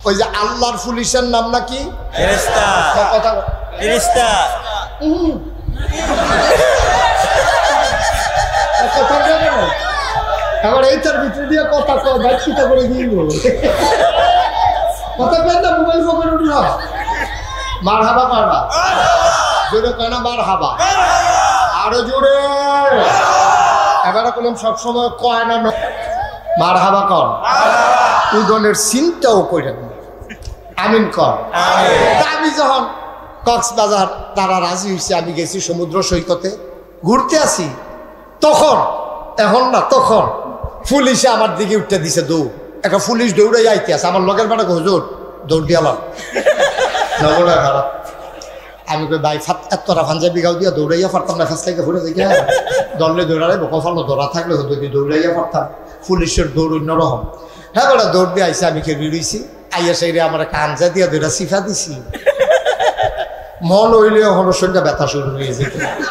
ওই যে আল্লাহর পুলিশের নাম নাকি ফেরেশতা কথা ফেরেশতা কথা বলে না আবার এইটার ভিতরে দিয়ে কথা কয় বাইকটা করে দিল কথা কেন না মোবাইল ফোন উঠল মারহাবা মারবা জোরে কেন মারহাবা আরো জোরে এবারে বললাম সবসময় কয় না মারহাবা কর উদনের চিন্তাও করেন আমিন কর আমি যখন কক্সবাজার তারা রাজি হয়েছে আমি গেছি সমুদ্র সৈকতে ঘুরতে আসি তখন এখন না তখন পুলিশে আমার দিকে উঠতে দিছে দৌড় একটা পুলিশ দৌড়াই আইতে আছে আমার লগের বেটা হুজুর দৌড় দিয়ে আমার নগরা খারাপ আমি কই ভাই এতটা পাঞ্জাবি গাও দিয়া দৌড়াইয়া পারতাম না ফাঁসলাইকে ঘুরে দেখি দলে দৌড়ালে কপালো দৌড়া থাকলে যদি দৌড়াইয়া পারতাম পুলিশের দৌড় অন্যরকম হ্যাঁ বেটা দৌড় দিয়ে আইসে আমি খেয়ে বেরোইছি আইয়া সাইরে আমার কাঞ্জা দিয়া দুইটা সিফা দিছি মন হইলে হলো শরীরটা ব্যথা শুরু হয়ে যেত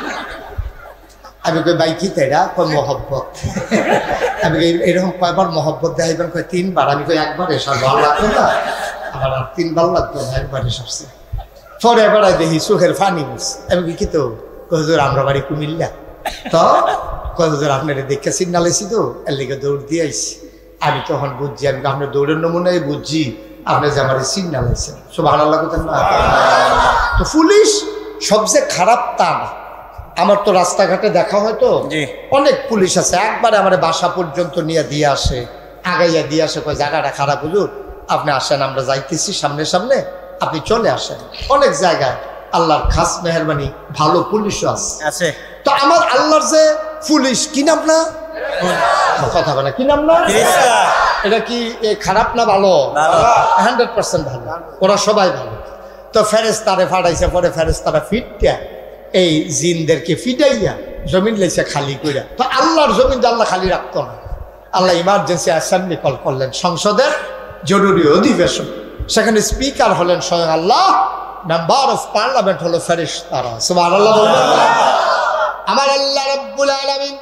আমি কই ভাই কি তাইরা কয় মহব্বত আমি এরকম কয়বার মহব্বত দেখাইবেন কয় 3 বার আমি কই একবার এসব ভালো লাগতো না আবার 3 বার লাগতো না একবার এসবছে পরে এবার দেখি চোখের ফানি বুঝ আমি কি তো হুজুর আমরা বাড়ি কুমিল্লা তো কয় হুজুর আপনার দেখে সিগনাল এসি তো এর লিগে দৌড় দিয়ে আইসি আমি তখন বুঝছি আমি আপনার দৌড়ের নমুনায় বুঝছি আপনি যে আমার সিগনাল আছে সুবহানাল্লাহ করতেন না তো পুলিশ সবচেয়ে খারাপ তা না আমার তো রাস্তাঘাটে দেখা হয় তো অনেক পুলিশ আছে একবারে আমার বাসা পর্যন্ত নিয়ে দিয়ে আসে আগাইয়া দিয়ে আসে কয় জায়গাটা খারাপ হুজুর আপনি আসেন আমরা যাইতেছি সামনে সামনে আপনি চলে আসেন অনেক জায়গায় আল্লাহর খাস মেহরবানি ভালো পুলিশও আছে তো আমার আল্লাহর যে পুলিশ কি নাম না কথা বলে কি নাম না এটা কি খারাপ না ভালো 100% ভালো ওরা সবাই ভালো তো ফেরেশতারে ফাটাইছে পরে ফেরেশতারা ফিটটা এই জিনদেরকে ফিটাইয়া জমিন লেছে খালি কইরা তো আল্লাহর জমিন আল্লাহ খালি রাখতো না আল্লাহ ইমার্জেন্সি অ্যাসেম্বলি কল করলেন সংসদের জরুরি অধিবেশন সেখানে স্পিকার হলেন স্বয়ং আল্লাহ মেম্বার অফ পার্লামেন্ট হলো ফেরেশতারা সুবহানাল্লাহ বলবেন আমার আল্লাহ রাব্বুল আলামিন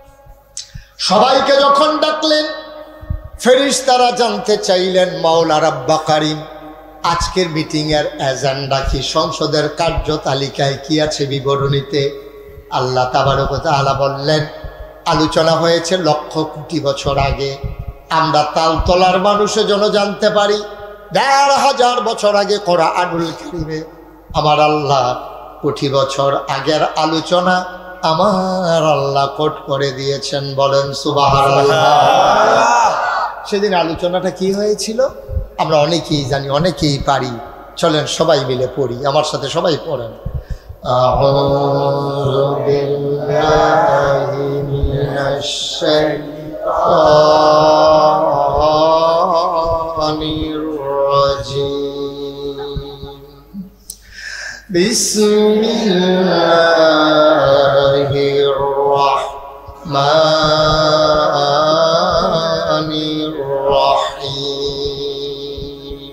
সবাইকে যখন ডাকলেন ফেরেশতারা জানতে চাইলেন মাওলা রাব্বা কারীম আজকের মিটিং এর এজেন্ডা কি সংসদের কার্যতালিকায় কি আছে বিবরণীতে আল্লাহ তাবারক ওয়া তাআলা বললেন আলোচনা হয়েছে লক্ষ কোটি বছর আগে আমরা তালতলার মানুষের জন্য জানতে পারি ১৫০০ বছর আগে কোরআনুল কারীমে আমার আল্লাহ কোটি বছর আগের আলোচনা আমার আল্লাহ কোট করে দিয়েছেন বলেন সুবহানাল্লাহ সেদিন আলোচনাটা কি হয়েছিল আমরা অনেকেই জানি অনেকেই পারি চলেন সবাই মিলে পড়ি আমার সাথে সবাই পড়েন আউযু বিল্লাহি মিনাশ শাইতানির রাজীম বিসমিল্লাহির রাহমানির রাহিম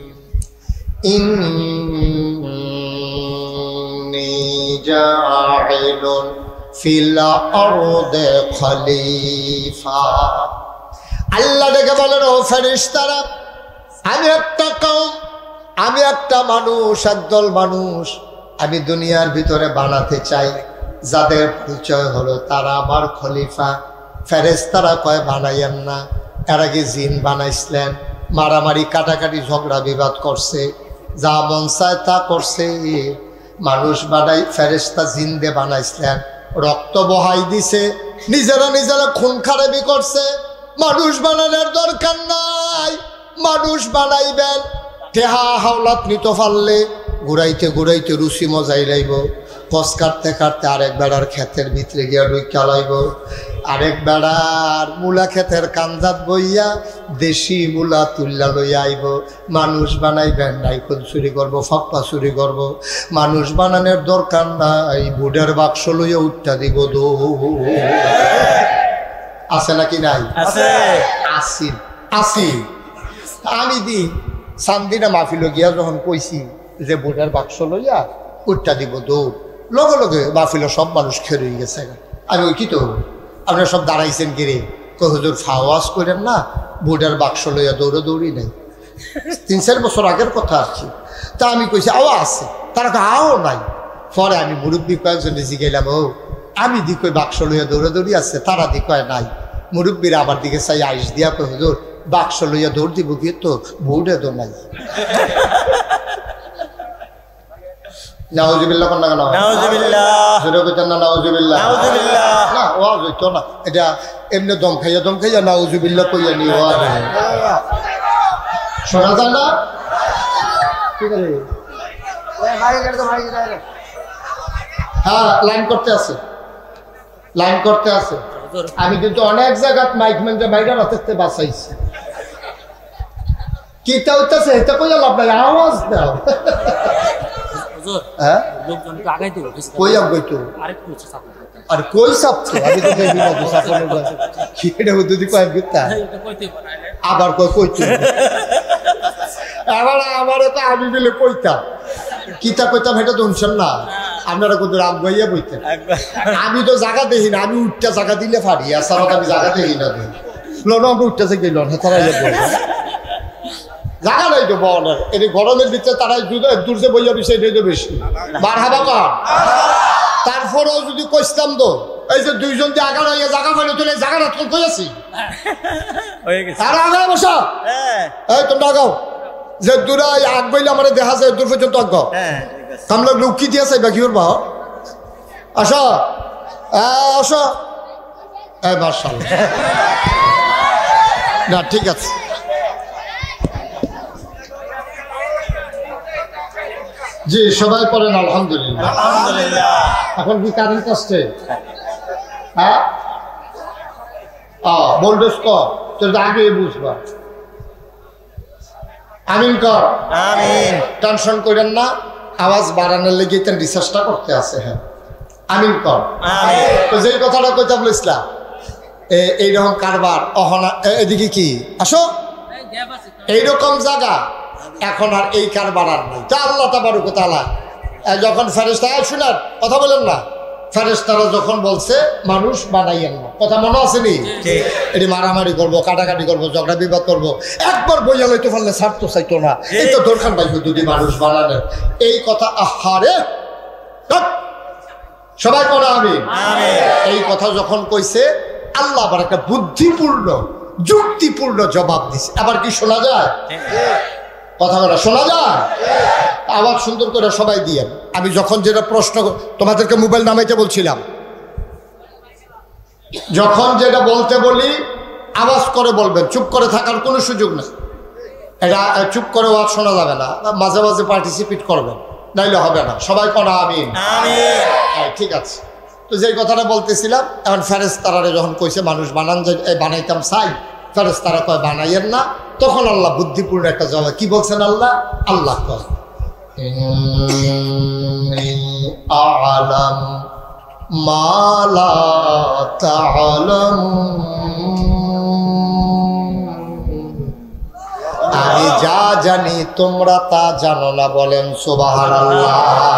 ইন্নী জাইলুন ফিল আরদি খলিফা আল্লাহ ডেকে বলেন ও ফেরেশতারা আমি একটা কওম আমি একটা মানুষ একদল মানুষ আমি দুনিয়ার ভিতরে বানাতে চাই যাদের পরিচয় হলো তারা আমার খলিফা ফেরেশতারা কয় বানাইয়েন না এর আগে জিন বানাইছিলেন মারামারি কাটাকাটি ঝগড়া বিবাদ করছে যা মন চায় তা করছে মানুষ বানাই ফেরেশতা জিন দিয়ে বানাইছিলেন রক্ত বহাই দিছে নিজেরা নিজেরা খুন খারাপি করছে মানুষ বানানোর দরকার নাই মানুষ বানাইবেন টেহা হাওলাত নিতে পারলে ঘুরাইতে ঘুরাইতে রুচি মজাই লাইব কস কাটতে কাটতে আরেক বেড়ার ক্ষেতের ভিতরে গিয়া ঢুকা লাইব আরেক বেড়ার মূলা ক্ষেতের কান্দাত বইয়া দেশি মূলা তুল্লা লইয়া আইব মানুষ বানাইবেন নাইকল চুরি করবো ফাপ্পা চুরি করব মানুষ বানানোর দরকার নাই বুডের বাক্স লইয়া উঠটা দিব দো আছে নাকি নাই আছে আসিল আসিল আমি দি সান্দিনা মাহফিল গিয়া যখন কইছি যে বুডের বাক্স লইয়া উঠটা দিব দৌড় লগে লগে মাহফিল সব মানুষ খেয়ে গেছে আমি ওই কি তো আপনারা সব দাঁড়াইছেন কিরে হুজুর ফাওয়াজ করেন না বুডের বাক্স লইয়া দৌড়ি নাই 3-4 বছর আগের কথা আসছি। তা আমি কইছি আও আছে, তারা আও নাই। পরে আমি মুরব্বী কয়েকজন জিগাইলাম, ও আমি দি কই বাক্স লইয়া দৌড়াদৌড়ি আছে, তারা দি কয় নাই। মুরব্বীরা আমার দিকে চাই আইস দিয়া কই হুজুর বাক্স লইয়া দৌড় দিব কি তো বউটা তো নাই। নাউজুবিল্লাহ কোন না কেন? নাউজুবিল্লাহ জোরে কইতেন না? নাউজুবিল্লাহ নাউজুবিল্লাহ না ওয়াজ হইতো না, এটা এমনি দম খাইয়া নাউজুবিল্লাহ কইয়া নি ওয়াজ শোনা যায় না। ঠিক আছে হ্যাঁ লাইন করতে আছে, লাইন করতে আছে। আমি কিন্তু অনেক জায়গাত মাইক মেনতে বাইরে রাখতে বাঁচাইছি। কিটা হইতেছে এটা কইয়া লাভ নাই, আওয়াজ দাও। হ্যাঁ কই আগাইতো আর কই সাপছে আমি তো দেখি না তো সাপনের কাছে কি এটা যদি কয় গিতা আবার কই কইতো আবার আমারে তো আমি বলে কইতা কিতা কইতাম এটা তো শুনছেন না আপনারা কত রাগ গাইয়া বইতেন। আমি তো জায়গা দেখি না, আমি উঠটা জায়গা দিলে ফাড়ি আর সারা আমি জায়গা দেখি না। লোন আমরা উঠতেছে গেল তারা জায়গা নাই তো বলার, এই গরমের ভিতরে তারা দূরছে বইয়া বিষয় নেই তো বেশি বার হাবা কর। তারপরেও যদি কইতাম তো এই যে দুইজন যে আগা রইয়া জায়গা পাইলে তুলে জায়গা রাত কই আছি তারা আগায় বসা এই তোমরা আগাও যে দূরে আগ বইলে আমার দেখা যায় দূর পর্যন্ত আগ কামলা লোক কি দিয়ে চাইবা কি করবা আসো আসো এই মাশাআল্লাহ না ঠিক আছে। জি সবাই পড়েন আলহামদুলিল্লাহ। এখন কি কারেন্ট আসছে? হ্যাঁ ভোল্টেজ কর তোর আগে বুঝবা। আমিন কর আমিন। টেনশন করেন না, আওয়াজ বাড়ানোর লেগে রিসার্চটা করতে আছে। হ্যাঁ আমিন কর আমিন। তো যেই কথাটা কইতে বলেছিলাম এইরকম কারবার অহনা এদিকে কি আসো এইরকম জায়গা এখন আর এই কারবার আর নাই। তা আল্লাহ তাবারক ওয়া তাআলা যখন ফেরেশতা শোনার কথা বলেন না, ফেরেশতারা যখন বলছে মানুষ বানাইয়েন না, কথা মনে আছে নি? এটি মারামারি করবো, কাটাকাটি করবো, ঝগড়া বিবাদ করবো, একবার বইয়া লইতে পারলে ছাড়তো চাইতো না, এই তো দরকার পাইব যদি মানুষ বানালেন এই কথা। আহারে সবাই করে আমি এই কথা যখন কইছে আল্লাহ আবার একটা বুদ্ধিপূর্ণ যুক্তিপূর্ণ জবাব দিছে। আবার কি শোনা যায়? কথা বলা শোনা যায়? আওয়াজ সুন্দর করে সবাই দিয়ে। আমি যখন যেটা প্রশ্ন তোমাদেরকে মোবাইল নামাইতে বলছিলাম, যখন যেটা বলতে বলি আওয়াজ করে বলবেন, চুপ করে থাকার কোনো সুযোগ নেই। এটা চুপ করে আওয়াজ শোনা যাবে না, মাঝে মাঝে পার্টিসিপেট করবেন, নাইলে হবে না। সবাই পড়া আমিন ঠিক আছে। তো যেই কথাটা বলতেছিলাম, এখন ফেরেশতারা যখন কইছে মানুষ বানাইতাম চাই, ফেরেশতারা কয় বানাইয়েন না, তখন আল্লাহ বুদ্ধিপূর্ণ একটা জবাব কি বলছেন আল্লাহ? আল্লাহ কয় আ'লাম মা লা তা'লামুন, আমি যা জানি তোমরা তা জানো না। বলেন সুবহানাল্লাহ।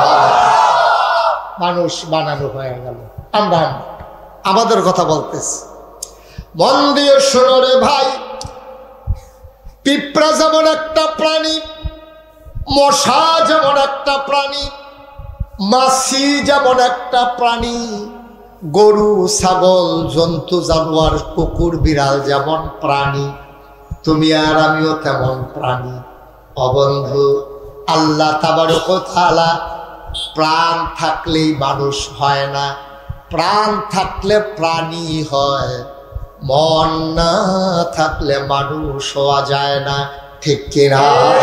মানুষ বানানো হয়ে গেল। আমরা আমাদের কথা বলতেছি, মন দিয়ে শোনো রে ভাই। পিঁপড়া যেমন একটা প্রাণী, মশা যেমন একটা প্রাণী, মাছি যেমন একটা প্রাণী, গরু ছাগল জন্তু জানোয়ার কুকুর বিড়াল যেমন প্রাণী, তুমি আর আমিও তেমন প্রাণী। অবন্ধু আল্লাহ তাবারক ওয়া তাআলা প্রাণ থাকলেই মানুষ হয় না, প্রাণ থাকলে প্রাণী হয়, মন না থাকলে মানুষ হওয়া যায় না। ঠিক কিনা?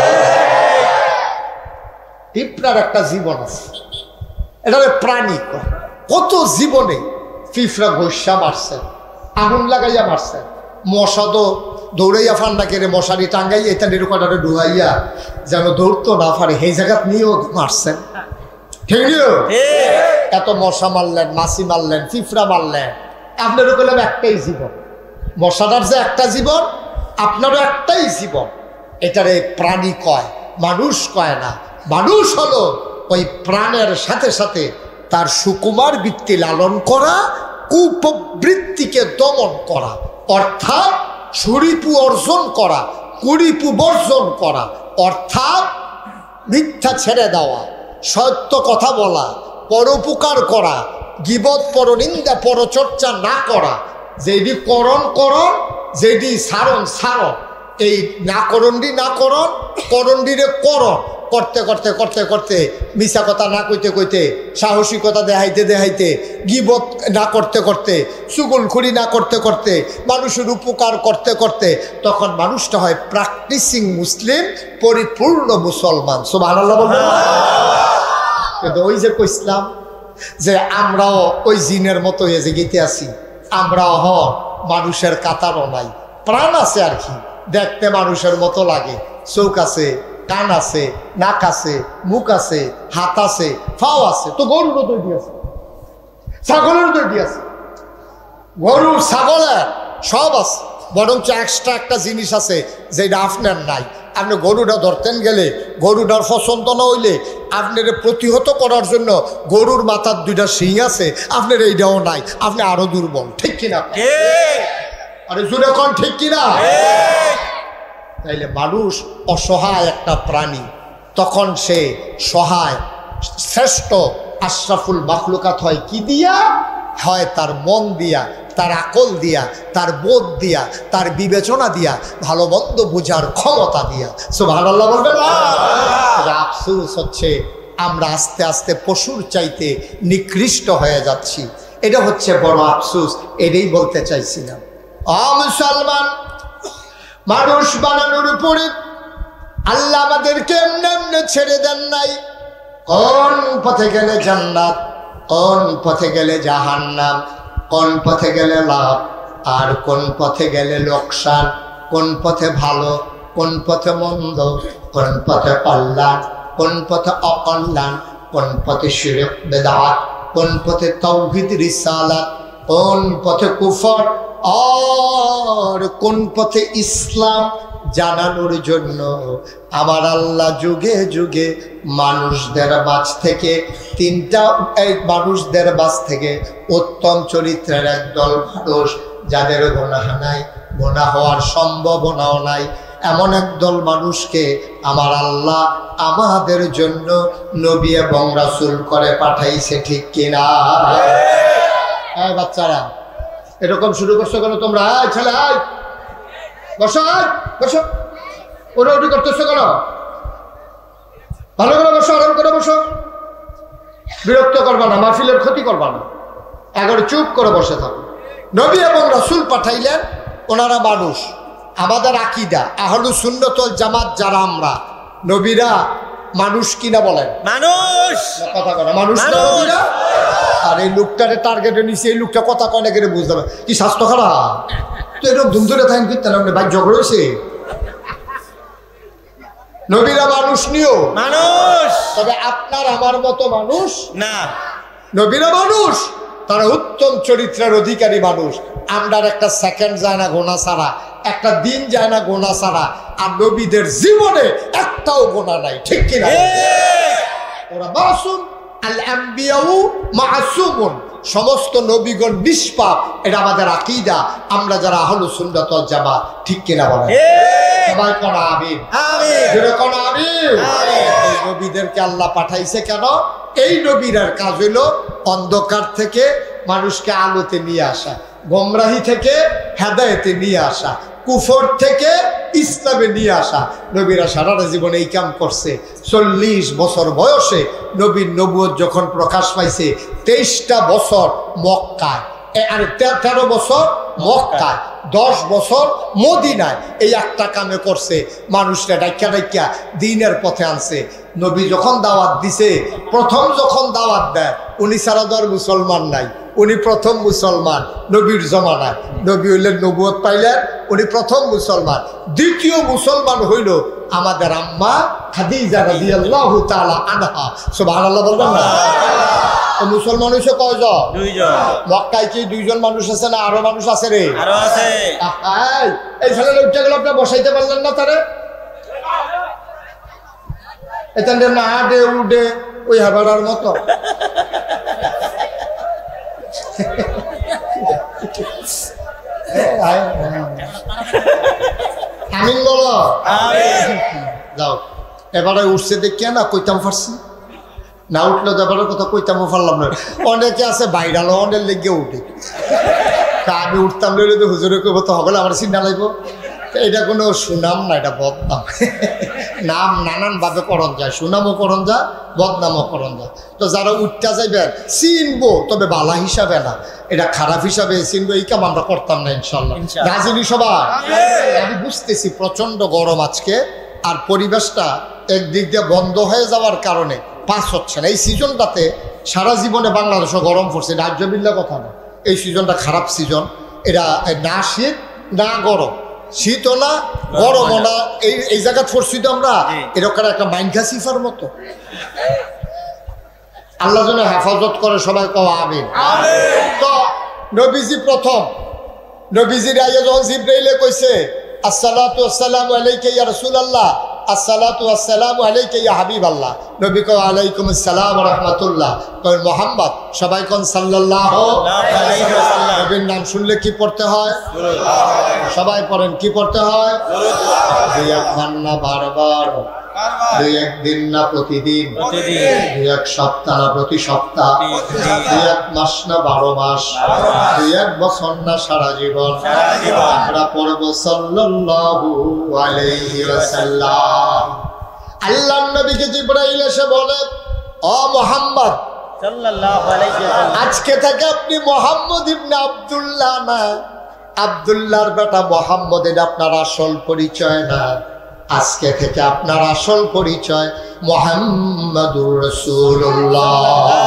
পিঁপড়ার একটা জীবন আছে, এটারে প্রাণী কয়। কত জীবনে পিঁপড়া ঘষা মারছে, আগুন লাগাইয়া মারছে, মশা তো দৌড়াইয়া ফান্ডা কেড়ে মশারি টাঙ্গাইয়া এটা নিরুকাটারে ডুবাইয়া যেন দৌড়তো না পারে সেই জায়গাত নিয়েও মারছেন। ঠিক এত মশা মারলেন, মাছি মারলেন, পিঁপড়া মারলেন, আপনারও বললাম একটাই জীবন। মশাটার যে একটা জীবন, আপনারও একটাই জীবন। এটারে প্রাণী কয়, মানুষ কয় না। মানুষ হলো ওই প্রাণের সাথে সাথে তার সুকুমার বৃত্তি লালন করা, কুপ্রবৃত্তিকে দমন করা, অর্থাৎ সুরিপু অর্জন করা, কুরিপু বর্জন করা, অর্থাৎ মিথ্যা ছেড়ে দেওয়া, সত্য কথা বলা, পরোপকার করা, গীবত পরনিন্দা পরচর্চা না করা, যেটি করণ করণ, যেটি সারণ সারণ, এই না করণডি না করণ, করণডিরে করণ, করতে করতে করতে করতে মিছা কথা না কইতে কইতে, সাহসিকতা দেখাইতে দেখাইতে, গীবত না করতে করতে, চুগলখুরি না করতে করতে, মানুষের উপকার করতে করতে, তখন মানুষটা হয় প্র্যাকটিসিং মুসলিম, পরিপূর্ণ মুসলমান। সুবহানাল্লাহ বলবেন। কিন্তু ওই যে কইছিলাম যে আমরাও ওই জিনের মতো হয়ে যে গেতে আছি, আমরাও মানুষের কাতারও নাই, প্রাণ আছে আর কি, দেখতে মানুষের মতো লাগে, চোখ আছে, কান আছে, নাক আছে, মুখ আছে, হাত আছে, ফাও আছে, তো গরুরও তৈরি আছে, ছাগলের তৈরি আছে, গরু ছাগলের সব আছে, বরঞ্চ এক্সট্রা একটা জিনিস আছে যেটা আপনার নাই। আপনি গরুটা ধরতেন গেলে, গরুটার পছন্দ না হইলে আপনার প্রতিহত করার জন্য গরুর মাথার দুইটা শিং আছে, আপনার এইটাও নাই, আপনি আরো দুর্বল। ঠিক কিনা? আরে জুড়ে কোন ঠিক কিনা? তাইলে মানুষ অসহায় একটা প্রাণী, তখন সে সহায়, শ্রেষ্ঠ আশরাফুল মাখলুকাত হয় কি দিয়া? হয় তার মন দিয়া, তার আকল দিয়া, তার বোধ দিয়া, তার বিবেচনা দিয়া, ভালো মন্দ বোঝার ক্ষমতা দিয়া। সুবহানাল্লাহ বলবেন। আফসোস হচ্ছে আমরা আস্তে আস্তে পশুর চাইতে নিকৃষ্ট হয়ে যাচ্ছি, এটা হচ্ছে বড় আফসোস। এটাই বলতে চাইছিলাম। মুসলমান, মানুষ বানানোর উপরে আল্লাহ আমাদেরকে এমনি এমনি ছেড়ে দেন নাই। কোন পথে গেলে জান্নাত, কোন পথে গেলে জাহান্নাম, কোন পথে গেলে লাভ আর কোন পথে গেলে লোকসান, কোন পথে ভালো, কোন পথে মন্দ, কোন পথে কল্যাণ, কোন পথে অকল্যাণ, কোন পথে শিরক বেদাত, কোন পথে তাওহীদ রিসালাত, কোন পথে কুফর আর কোন পথে ইসলাম জানানোর জন্য আমার আল্লাহ যুগে যুগে মানুষদের মাঝ থেকে মানুষদের মাঝ থেকে উত্তম চরিত্রের একদল মানুষ, যাদের গুনাহ নাই, গুনাহ হওয়ার সম্ভাবনাও নাই, এমন একদল মানুষকে আমার আল্লাহ আমাদের জন্য নবী এবং রাসূল করে পাঠাইছে। ঠিক কিনা? বাচ্চারা এরকম শুরু করছো কেন তোমরা? ছেলে বসো, বসো, ওরা ওটি করতেছো কেন? ভালো করে বসো, আরাম করে বসো, বিরক্ত করবা না, মাহফিলের ক্ষতি করবা না, একবার চুপ করে বসে থাকো। নবী এবং রাসূল পাঠাইলেন, ওনারা মানুষ। আমাদের আকীদা আহলুস সুন্নাত ওয়াল জামাত যারা আমরা, নবীরা মানুষ কিনা বলেন? মানুষ। কথা কয় না, মানুষ না নবীরা? আর এই লোকটারে টার্গেটে নিছে, এই লোকটা কথা কয় না করে বুঝতে হবে কি স্বাস্থ্য খারাপ, তো এরকম ধুম ধরে থাকেন করতে না, ভাই ঝগড়া হয়েছে। নবীরা মানুষ নিও মানুষ, তবে আপনার আমার মতো মানুষ না। নবীরা মানুষ, তারা উত্তম চরিত্রের অধিকারী মানুষ। আমরার একটা সেকেন্ড যায় না গোনা ছাড়া, একটা দিন যায় না গোনা ছাড়া, আর নবীদের জীবনে একটাও গোনা নাই। ঠিক কিনা? ওরা মাসুম, আল আম্বিয়াউ মাসুমুন, সমস্ত নবীগণ নিষ্পাপ, এটা আমাদের আকীদা আমরা যারা আহলুস সুন্নাত ওয়াল জামাত। ঠিক কিনা বলেন? সবাই কোন আমিন? আমিন। জোরে কোন আমিন? আমিন। এই নবীদেরকে আল্লাহ পাঠাইছে কেন? এই নবীর কাজ হলো অন্ধকার থেকে মানুষকে আলোতে নিয়ে আসা, গোমরাহি থেকে হেদায়েতে নিয়ে আসা, কুফর থেকে ইসলামে নিয়ে আসা। নবীরা সারাটা জীবন এই কাম করছে। 40 বছর বয়সে নবীর নবুয়ত যখন প্রকাশ পাইছে, 23টা বছর মক্কায়, আর 13 বছর মক্কায়, 10 বছর মদিনায় এই একটা কামে করছে। মানুষরা ডাইকা ডাইকা দ্বীনের পথে আনছে। নবী যখন দাওয়াত দিছে, প্রথম যখন দাওয়াত দেয়, উনি সারা দর মুসলমান নাই, উনি প্রথম মুসলমান নবীর জমানায়। নবী হইলেন, নবুয়ত পাইলেন, উনি প্রথম মুসলমান। দ্বিতীয় মুসলমান হইল আমাদের আম্মা খাদিজা রাদিয়াল্লাহু তাআলা আনহা। সুবহানাল্লাহ বলবেন না? তো মুসলমান হইছে কয়জন? 2 জন। মক্কায় কি 2 জন মানুষ আছে না আরো মানুষ আছে রে? আরো আছে। এই ছেলেটা উঠে গেল, আপনি বসাইতে পারলেন না তারে? এখান না হাঁটে উঠে ওই হাবাড়ার মতো। আমিন বলো। যাও এবারে উঠছে দেখিয়া না কইতাম পারছি না, উঠলো তো এবারের কথা কইতামও পারলাম না। অনেকে আছে বাইরালো অনেক লেগে উঠে, তা আমি উঠতাম লইলে তো হুজুরে কইব তো হবে আমার চিন্তা লাগব। এটা কোনো সুনাম না, এটা বদনাম। নাম নানানভাবে করণ যায়, সুনামও করণ যায়, বদনামও করণ যায়। তো যারা উঠতে যাইবেন চিনবো, তবে বালা হিসাবে না, এটা খারাপ হিসাবে চিনবো। এই কাম আমরা করতাম না ইনশাল্লাহ। রাজিনী সবাই? আমি বুঝতেছি প্রচন্ড গরম আজকে, আর পরিবেশটা একদিক দিয়ে বন্ধ হয়ে যাওয়ার কারণে পাস হচ্ছে না। এই সিজনটাতে সারা জীবনে বাংলাদেশে গরম পড়ছে, রাজ্যবিল্লা কথা না। এই সিজনটা খারাপ সিজন, এটা না শীত না গরম, শীতও না গরমও না, এই জায়গা পড়ছি তো আমরা এরকম একটা মাইনঘা সিফার মতো। আল্লাহ যেন হেফাজত করে, সবাই কও আমিন। তো নবীজি প্রথম, নবীজির আইয়া যখন জিবরাইলে কইছে আসসালাতু ওয়াসসালামু আলাইকা ইয়া রাসূলুল্লাহ, আসসালাতু ওয়াসসালামু আলাইকা ইয়া হাবিবাল্লাহ, নবী কও আলাইকুম আসসালাম ওয়া রাহমাতুল্লাহ, কই মুহাম্মদ, সবাই কোন সাল্লাল্লাহু আলাইহি ওয়াসাল্লাম। নবীর নাম শুনলে কি পড়তে হয়? সবাই পড়েন, কি পড়তে হয়? দুই একবার না বারবার, দুই একদিন না প্রতিদিন, দুই এক সপ্তাহ না প্রতি সপ্তাহ, দুই এক মাস না 12 মাস, দুই এক বছর না সারা জীবন আমরা পড়ব সাল্লাল্লাহু আলাইহি ওয়াসাল্লাম। আল্লাহর নবীকে জিবরাইল এসে বলে, ও মুহাম্মদ সাল্লাল্লাহু আলাইহি ওয়াসাল্লাম, আজকে থেকে আপনি মুহাম্মদ ইবনে আব্দুল্লাহ না, আব্দুল্লাহর বেটা মুহাম্মদ, এটা আপনার আসল পরিচয় না। আজকে থেকে আপনার আসল পরিচয় মুহাম্মাদুর রাসূলুল্লাহ।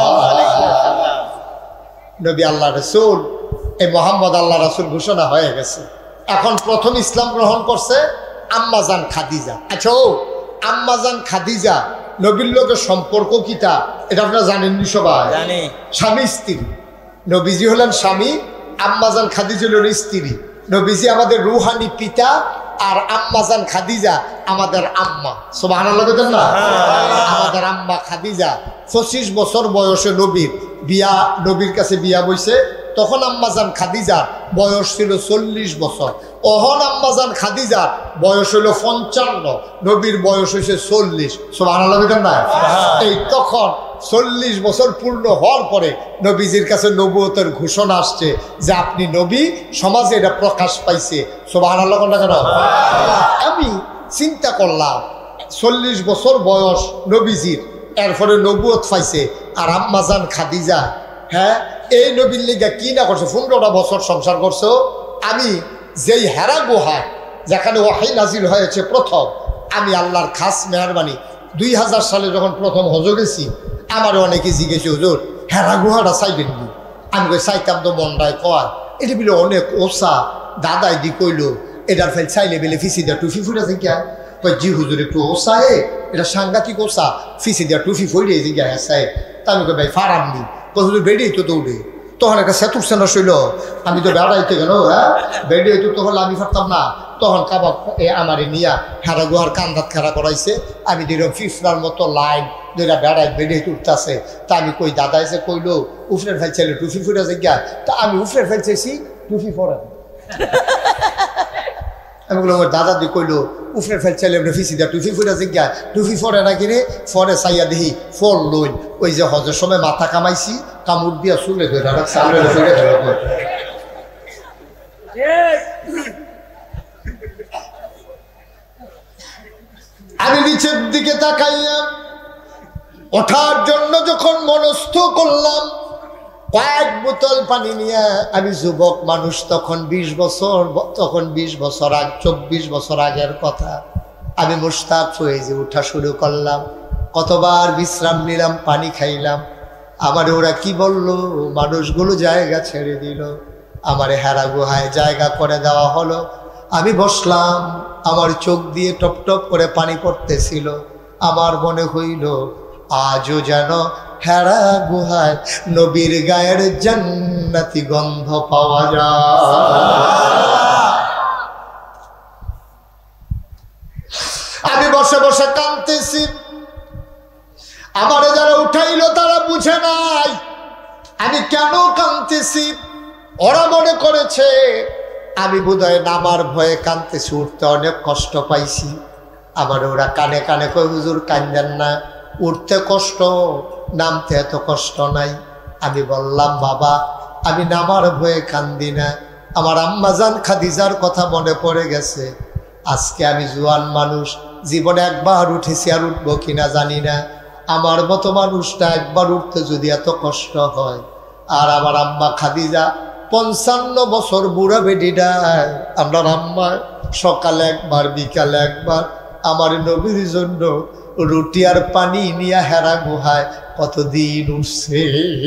নবী আল্লাহ রাসূল, এই মুহাম্মদ আল্লাহ রাসূল ঘোষণা হয়ে গেছে। এখন প্রথম ইসলাম গ্রহণ করছে আম্মাজান খাদিজা। আচ্ছা, ও আম্মাজান খাদিজা নবীর লোকের সম্পর্ক কিটা এটা আপনারা জানেননি সবাই? জানি। স্বামী স্ত্রী, নবীজি হলেন স্বামী, আম্মাজান খাদিজা হলেন স্ত্রী। নবীজি আমাদের রুহানি পিতা, আর আম্মাজান খাদিজা আমাদের আম্মা। সুবহানাল্লাহ বলেন না? আমাদের আম্মা খাদিজা 25 বছর বয়সে নবীর কাছে বিয়া বইছে। তখন আম্মাজান খাদিজার বয়স ছিল 40 বছর। অহন আম্মাজান খাদিজার বয়স হলো 55, নবীর বয়স হয়েছে 40। সুবহানাল্লাহ বলেন না? এই তখন 40 বছর পূর্ণ হওয়ার পরে নবীজির কাছে নবুয়তের ঘোষণা আসছে যে আপনি নবী, সমাজে এটা প্রকাশ পাইছে। সুবহানাল্লাহ কেন? আমি চিন্তা করলাম 40 বছর বয়স নবীজির, এরপরে নবুয়ত পাইছে, আর আম্মাজান খাদিজা, হ্যাঁ, এই নবীর লিগা কি না করছে, 15টা বছর সংসার করছো। আমি যেই হেরা গুহা যেখানে ওয়াহী নাজিল হয়েছে প্রথম, আমি আল্লাহর খাস মেহরবানি 2000 সালে যখন প্রথম হজ গেছি, আমার অনেকে জিজ্ঞেসে, হুজুর হেরা গুহাটা চাইবেন নি? আমি কই চাইতাম তো, মনটায় কয় এটা বিলে অনেক ওসা। দাদাই দি কইল এটার ফেল চাইলে বেলে ফিসি দেওয়া টুফি ফুটে থেকে, কই জি হুজুর একটু ওসা, এটা সাংঘাতিক ওসা, ফিসি দেওয়া টুফি ফুটে যে হ্যাঁ। তা আমি কই ভাই ফারামনি, হুজুর বেড়েই তো দৌড়ে। তখন একটা সেতুর সেনা শৈল, আমি তো বেড়াইতে গেল, হ্যাঁ বেড়ে তো তখন আমি পারতাম না। তখন কাবাব আমারে নিয়া হেরা গুহার কান্দাত খেরা করাইছে। আমি দিলাম ফিফরার মতো লাইন যেটা বেড়াই বেড়ে উঠতেছে। তা আমি কই দাদা এসে কইলো উফরের ফেল চাইলে টুফি ফুটে গিয়া। তা আমি উফরের ফেল চাইছি, টুফি পরে। আমি বললাম দাদা দি কইলো উফরের ফেল চাইলে ফিসি দেওয়া টুফি ফুটে গিয়া, টুফি পরে না কিনে ফরে চাইয়া দেখি ফল লইন। ওই যে হজের সময় মাথা কামাইছি, কামড় দিয়া চুলে ধরে আমি নিচের দিকে তাকাইয়া ওঠার জন্য যখন মনস্থ করলাম, কয়েক বোতল পানি নিয়ে, আমি যুবক মানুষ তখন 20 বছর, তখন 20 বছর আগে, 24 বছর আগের কথা। আমি মুশতাক হয়ে যে উঠা শুরু করলাম, কতবার বিশ্রাম নিলাম, পানি খাইলাম। আমারে ওরা কি বলল, মানুষগুলো জায়গা ছেড়ে দিল, আমারে হেরা গুহায় জায়গা করে দেওয়া হলো। আমি বসলাম, আমার চোখ দিয়ে টপ টপ করে পানি পড়তেছিল। আমার মনে হইল আজও যেন হেরা গুহায় নবীর গায়ের জান্নাতি গন্ধ পাওয়া যায়। আমি বসে বসে কাঁদতেছি। আমারে যারা উঠাইলো তারা বুঝে নাই আমি কেন কাঁদতেছি। ওরা মনে করেছে আমি বোধহয় নামার ভয়ে কাঁদতেছি, উঠতে অনেক কষ্ট পাইছি। আমার ওরা কানে কানে কই, হুজুর কান্দেন না, উঠতে কষ্ট, নামতে এত কষ্ট নাই। আমি বললাম, বাবা আমি নামার ভয়ে কান্দি না, আমার আম্মাজান খাদিজার কথা মনে পড়ে গেছে। আজকে আমি জোয়ান মানুষ, জীবনে একবার উঠেছি, আর উঠবো কিনা জানি না। আমার মতো মানুষটা একবার উঠতে যদি এত কষ্ট হয়, আর আমার আম্মা খাদিজা 55 বছর বুড়া বেডিটা, আমরা আম্মা সকালে একবার বিকালে একবার আমার নবীর জন্য রুটি আর পানি নিয়ে হেরা গুহায় কতদিন উঠছে।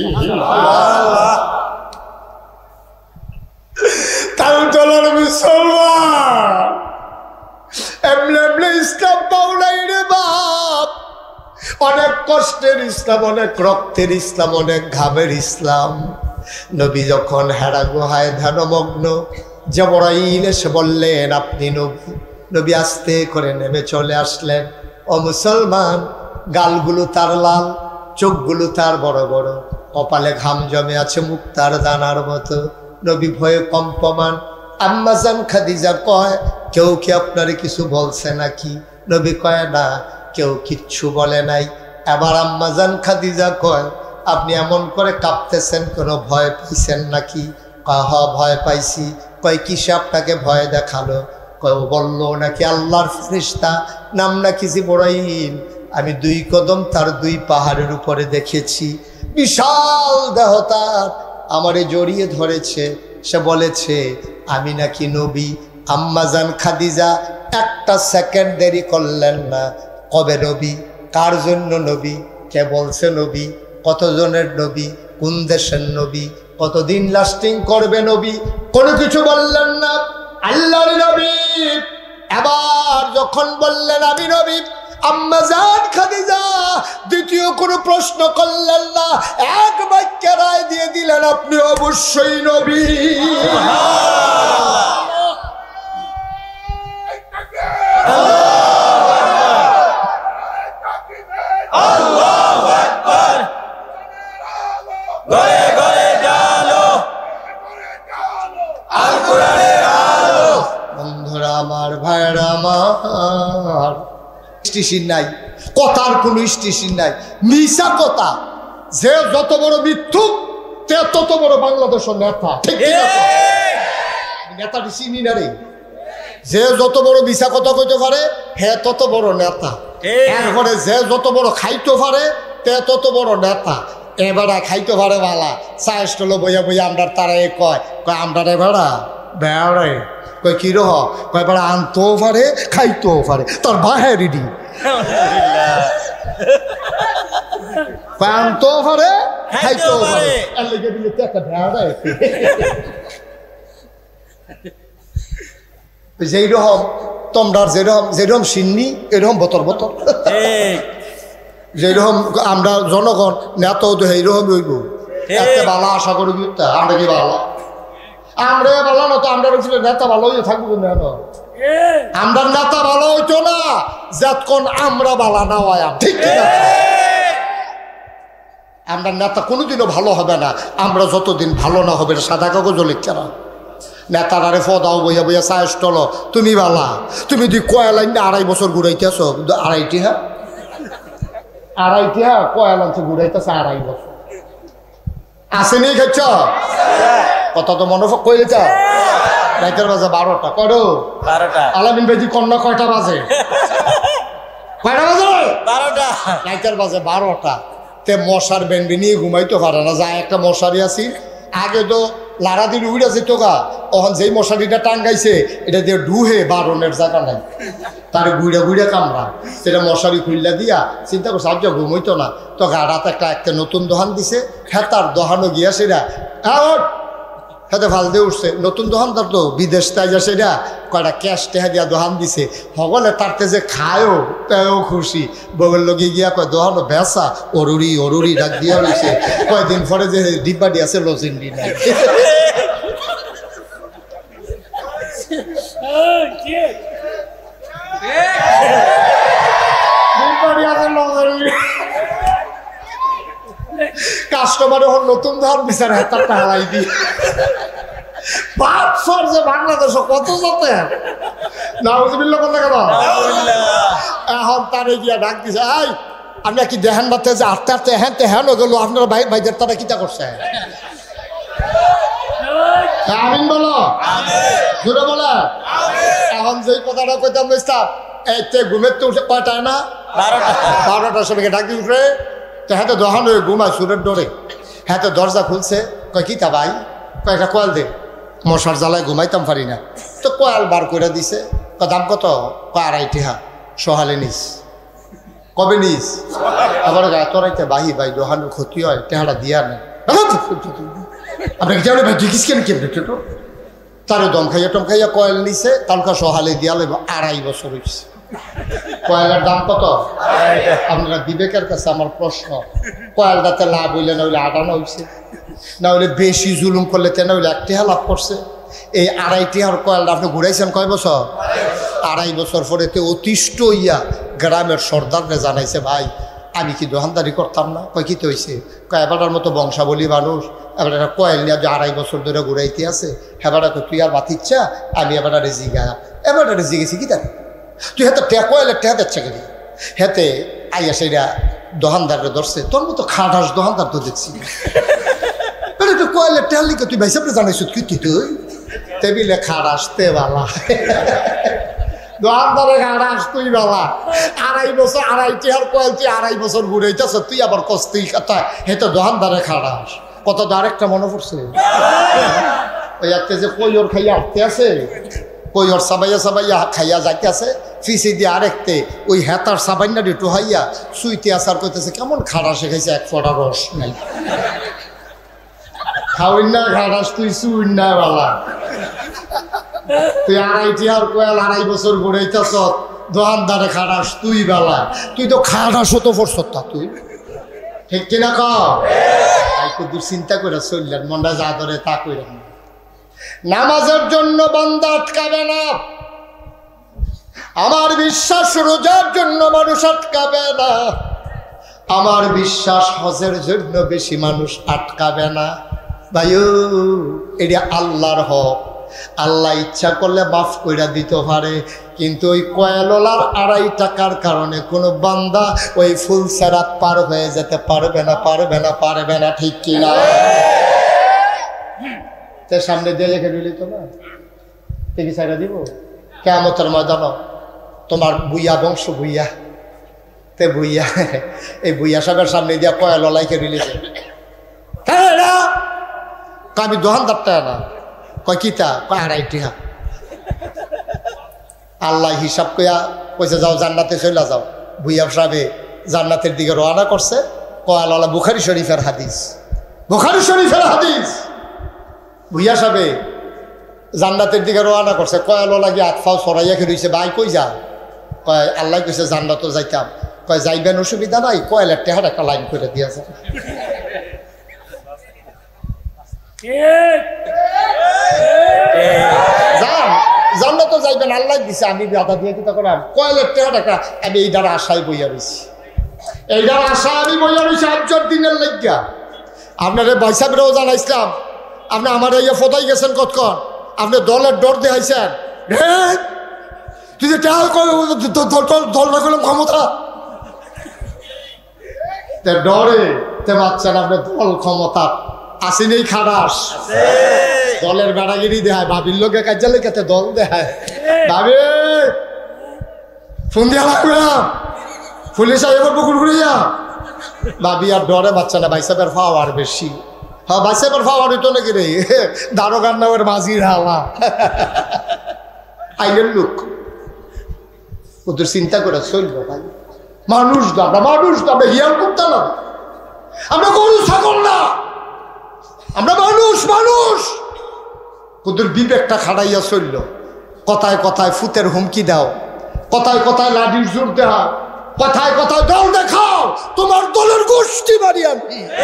তার চলার মুসলমান এমনি এমনি ইসলাম পাও নাই রে বাপ। অনেক কষ্টের ইসলাম, অনেক রক্তের ইসলাম, অনেক ঘামের ইসলাম। নবী যখন হেরা গুহায় ধ্যানমগ্ন, জিবরাইল এসে বললেন আপনি নবী। নবী আস্তে করে নেমে চলে আসলেন। ও মুসলমান, গালগুলো তার লাল, চোখগুলো তার বড় বড়, কপালে ঘাম জমে আছে মুখ তার দানার মতো। নবী ভয়ে কম্পমান। আম্মাজান খাদিজা কয়, কেউ কি আপনারে কিছু বলছে নাকি? নবী কয়, না কেউ কিচ্ছু বলে নাই। এবার আম্মাজান খাদিজা কয়, আপনি এমন করে কাঁপতেছেন, কোনো ভয় পাইছেন নাকি? কয়, হ ভয় পাইছি। কয়, কিসে আপনাকে ভয় দেখালো? কয়, ও বললো নাকি আল্লাহর ফেরেশতা, নাম নাকি জিবরাইল। আমি 2 কদম তার 2 পাহাড়ের উপরে দেখেছি, বিশাল দেহ তার, আমারে জড়িয়ে ধরেছে। সে বলেছে আমি নাকি নবী। আম্মাজান খাদিজা একটা সেকেন্ড দেরি করলেন না। কবে নবী? কার জন্য নবী? কে বলছে নবী? কতজনের নবী? কোন দেশের নবী? কতদিন লাস্টিং করবে নবী? কোনো কিছু বললেন না। আল্লাহর নবী এবার যখন বললেন আমি নবী, আম্মাজান খাদিজা দ্বিতীয় কোনো প্রশ্ন করলেন না, এক বাক্যে রায় দিয়ে দিলেন আপনি অবশ্যই নবী। বন্ধুরা আমার, ভাইরা আমার, স্টেশন নাই, কথার কোন স্টেশন নাই, মিশা কথা। যে যত বড় মিথ্যুক, তে তত বড় বাংলাদেশের নেতা। ঠিক নেতাটি চিনি না রে। যে যত বড় মিশা কথা কইতে পারে, হে তত বড় নেতা। এরপরে যে যত বড় খাইতে পারে, তে তত বড় নেতা। এবারে খাইতে পারে বালা, চা স্টল বইয়া বইয়া আমরা তারা কয়, আমরা এবারা বেড়ায় কয় কি রহ, কয় বেড়া আনতেও পারে খাইতেও পারে, তার বাহে রেডি। আনতেও পারে খাইতেও পারে, এর লেগে দিলে তো একটা বেড়ায়। যেরকম তোমরা যেরকম সিন্নি, এরকম বতর বতর। যেরকম আমরা জনগণ নেতাও তো এইরকম হইব। এতে ভালো আশা করি, আমরা কি ভালো? আমরা ভালো না তো আমরা নেতা ভালো হয়ে থাকবো না। আমরা নেতা ভালো হইতো না যতক্ষণ আমরা ভালো না হয়। ঠিক কিনা? আমরা নেতা কোনোদিনও ভালো হবে না আমরা যতদিন ভালো না হবে। সাদা কাগজ লিখছে না, নেতারারে ফদাও বইয়া বইয়া চায়েস টল তুমি বালা, তুমি তুই কয়া লাইন 2.5 বছর ঘুরাইতেছ। 2.5টি হ্যাঁ, 2.5টি হ্যাঁ, কয়া লাইনছে ঘুরাইতেছে 2.5 বছর। আসেনি খেয়েছ কথা তো মনে কইলে চা। রাইতের বাজে 12টা। কয়টো? 12টা। আলামিন ভাইজি কন্যা কয়টা বাজে? কয়টা বাজে? 12টা। রাইতের বাজে 12টা। তে মশার বেন্ডি নিয়ে ঘুমাইতে পারে না। যায় একটা মশারি আছি, আগে তো লারা দিন উইরা যেত গা, তখন যেই মশারিটা টাঙ্গাইছে এটা দিয়ে ডুহে বারণের জায়গা নাই, তার গুইড়া গুইড়া কামড়া। সেটা মশারি খুললা দিয়া চিন্তা করছে আজ ঘুমাইতো না, তো গাড়াতে একটা নতুন দোহান দিছে। হ্যাঁ, তার দোহানো গিয়া সেটা হাতে ভাল দিয়ে উঠছে। নতুন দোকানদার তো বিদেশ তাই যা সেটা কয়টা ক্যাশ টেহা দিয়া দোকান দিছে। সকলে তারতে যে খায়ও তাও খুশি। বগল লগে গিয়া কয় দোকানো বেচা, অরুরি অরুরি ডাক দিয়া রয়েছে। কয়দিন পরে যে ডিব্বাডি আছে লজিন্ডি নাই। কাস্টমার এখন নতুন ধান বিচার হাতারটা হালাই দি 500 যে বাংলাদেশে কত যাতে নাউজুবিল্লাহ বলতে কেন এখন তারে গিয়া ডাক দিছে এই আমরা কি দেহান বাতে যে আটতে আটতে হ্যাঁ তেহান গেল আপনারা ভাইদের তারা কিতা করছে আমিন বলো জোরে বলে এখন যেই কথাটা কইতাম বুঝতাম এই তে ঘুমের তো উঠে কয়টায় না 12টার সময় ডাক দিস রে তো হ্যাঁ তো দোহান হয়ে ঘুমায় সুরের ডরে হ্যাঁ তো দরজা খুলছে কয় কি তা ভাই কয়েকটা কয়েল দে মশার জ্বালায় ঘুমাইতাম পারি না তো কয়েল বার করে দিছে দাম কত 2.5 টাকা সহালে নিস কবে নিস আবার গায়ে তোরাইতে বাহি ভাই দোহানের ক্ষতি হয় টেহাটা দিয়া নেই আপনাকে জানো ভাই দেখিস কেন কেমন তো তারও দম খাইয়া টম খাইয়া কয়েল নিছে তালকা সহালে দিয়া লাগবে 2.5 বছর হয়েছে কয়েলের দাম কত আপনারা বিবেকের কাছে আমার প্রশ্ন কয়েলটাতে লাভ হইলে না হইলে আটানো হয়েছে না হইলে বেশি জুলুম করলে তে না হইলে 1 টাকা লাভ করছে এই 2.5 টাকার কয়েলটা আপনি ঘুরাইছেন কয় বছর 2.5 বছর পরে তে অতিষ্ঠ হইয়া গ্রামের সর্দাররে জানাইছে ভাই আমি কি দোকানদারি করতাম না কয় কি তো হয়েছে কয় এবারটার মতো বংশাবলী মানুষ এবার একটা কয়েল নিয়ে যে 2.5 বছর ধরে ঘুরাইতে আছে হেবাটা তুই আর বাতিচ্ছা আমি এবারটা রেজি গায়া এবারটা রেজি গেছি কি তার তুই হাতে কয়েলের টেহা দিচ্ছে গেলি হেতে আইয়া সেইটা দোকানদারে ধরছে তোর মতো খাটাস দোকানদার তো দেখছি কয়েলের টেহার লিখে তুই ভাই সামনে জানাইছ কি তুই টেবিলে খাটাস তে বালা দোকানদারে খাটাস তুই বালা 2.5 বছর 2.5 টাকার কয়েল তুই 2.5 বছর ঘুরাইতেছ তুই আবার কস্তুই কথা হেতে দোকানদারে খাটাস কত তো আরেকটা মনে পড়ছে ওই একটা যে কই ওর খাইয়া আটতে আছে কই ওর সাবাইয়া সাবাইয়া খাইয়া যাইতে আছে ফিসি দিয়ে আরেকতে ওই হেতার সাবাইনা একটু হাইয়া সুইতে আসার কইতেছে কেমন খাড়া শেখাইছে 1 ফোঁটা রস নাই খাওয়াই না খাড়াস তুই সুই না বালা তুই 2.5 টাকার কয়েল 2.5 বছর ঘুরাইতেছ দোকানদারে খাড়াস তুই বেলা তুই তো খাড়াস তো পড়ছত তুই ঠিক কিনা কদ্দুর চিন্তা করে চললেন মনটা যা ধরে তা করে নামাজের জন্য বান্দা আটকাবে না আমার বিশ্বাস রোজার জন্য মানুষ আটকাবে না আমার বিশ্বাস হজের জন্য বেশি মানুষ আটকাবে না ভাইও এটা আল্লাহর হক আল্লাহ ইচ্ছা করলে মাফ কইরা দিতে পারে কিন্তু ওই কয়েলওয়ালার 2.5 টাকার কারণে কোনো বান্দা ওই ফুল সেরাত পার হয়ে যেতে পারবে না ঠিক কিনা তে সামনে দিয়ে লেখে দিলি তো না কি সাইরা দিব কিয়ামতের ময়দান তোমার বুইয়া বংশ বুইয়া তে বুইয়া এই বুইয়া সাহেবের সামনে দিয়া কয়েলওয়ালাইকে রিলিজে আমি দোকানদারটা না কয় কিতা কয় 2.5 টাকা আল্লাহ হিসাব কইয়া কইছে যাও জান্নাতে চলে যাও বুইয়া সাহেবে জান্নাতের দিকে রওনা করছে কয়ালওয়ালা বুখারী শরীফের হাদিস ভুইয়া সাহেবে জান্নাতের দিকে রওনা করছে কয়ালওয়ালা গিয়ে আতফাও সরাইয়া খেয়েছে ভাই কই যা কয় আল্লাহ কইছে জান্নাতও যাইতাম কয় যাইবেন অসুবিধা নাই কয়েলের টেহার একটা লাইন করে দিয়েছে জান্নাতও যাইবেন আল্লাহ দিছে আমি বাধা দিয়ে দিতে করাম কয়েলের টেহার একটা আমি এই দ্বারা আশায় বইয়া রয়েছি আজর দিনের লাগিয়া আপনারে ভাই সাহেবরাও জানাইছিলাম আপনি আমার ইয়ে ফোটাই গেছেন কতক্ষণ আপনি দলের ডর দেখাইছেন তুই যে দল না করলাম ক্ষমতা ডরে তে পাচ্ছেন আপনি দল ক্ষমতা আসেনি খারাস দলের বেড়াগিরি দেখায় ভাবির লোকে কাজে লেখাতে দল দেখায় ভাবি ফোন দিয়া লাগবে না পুলিশ এবার পুকুর ঘুরিয়া ভাবি আর ডরে বাচ্চা না ভাই সাহেবের পাওয়ার বেশি হ্যাঁ ভাই সাহেবের পাওয়ার হইতো নাকি রে দারোগার নামের মাঝির হাওয়া আইনের লোক ওদের চিন্তা করে চলবো ভাই মানুষ তো আমরা হিয়াল করতে না আমরা গরু ছাগল না আমরা মানুষ ওদের বিবেকটা খাড়াইয়া চলল কথায় কথায় ফুতের হুমকি দাও কথায় কথায় লাঠির জোর দেওয়া কথায় কথায় দল দেখাও তোমার দলের গোষ্ঠী বাড়ি আমি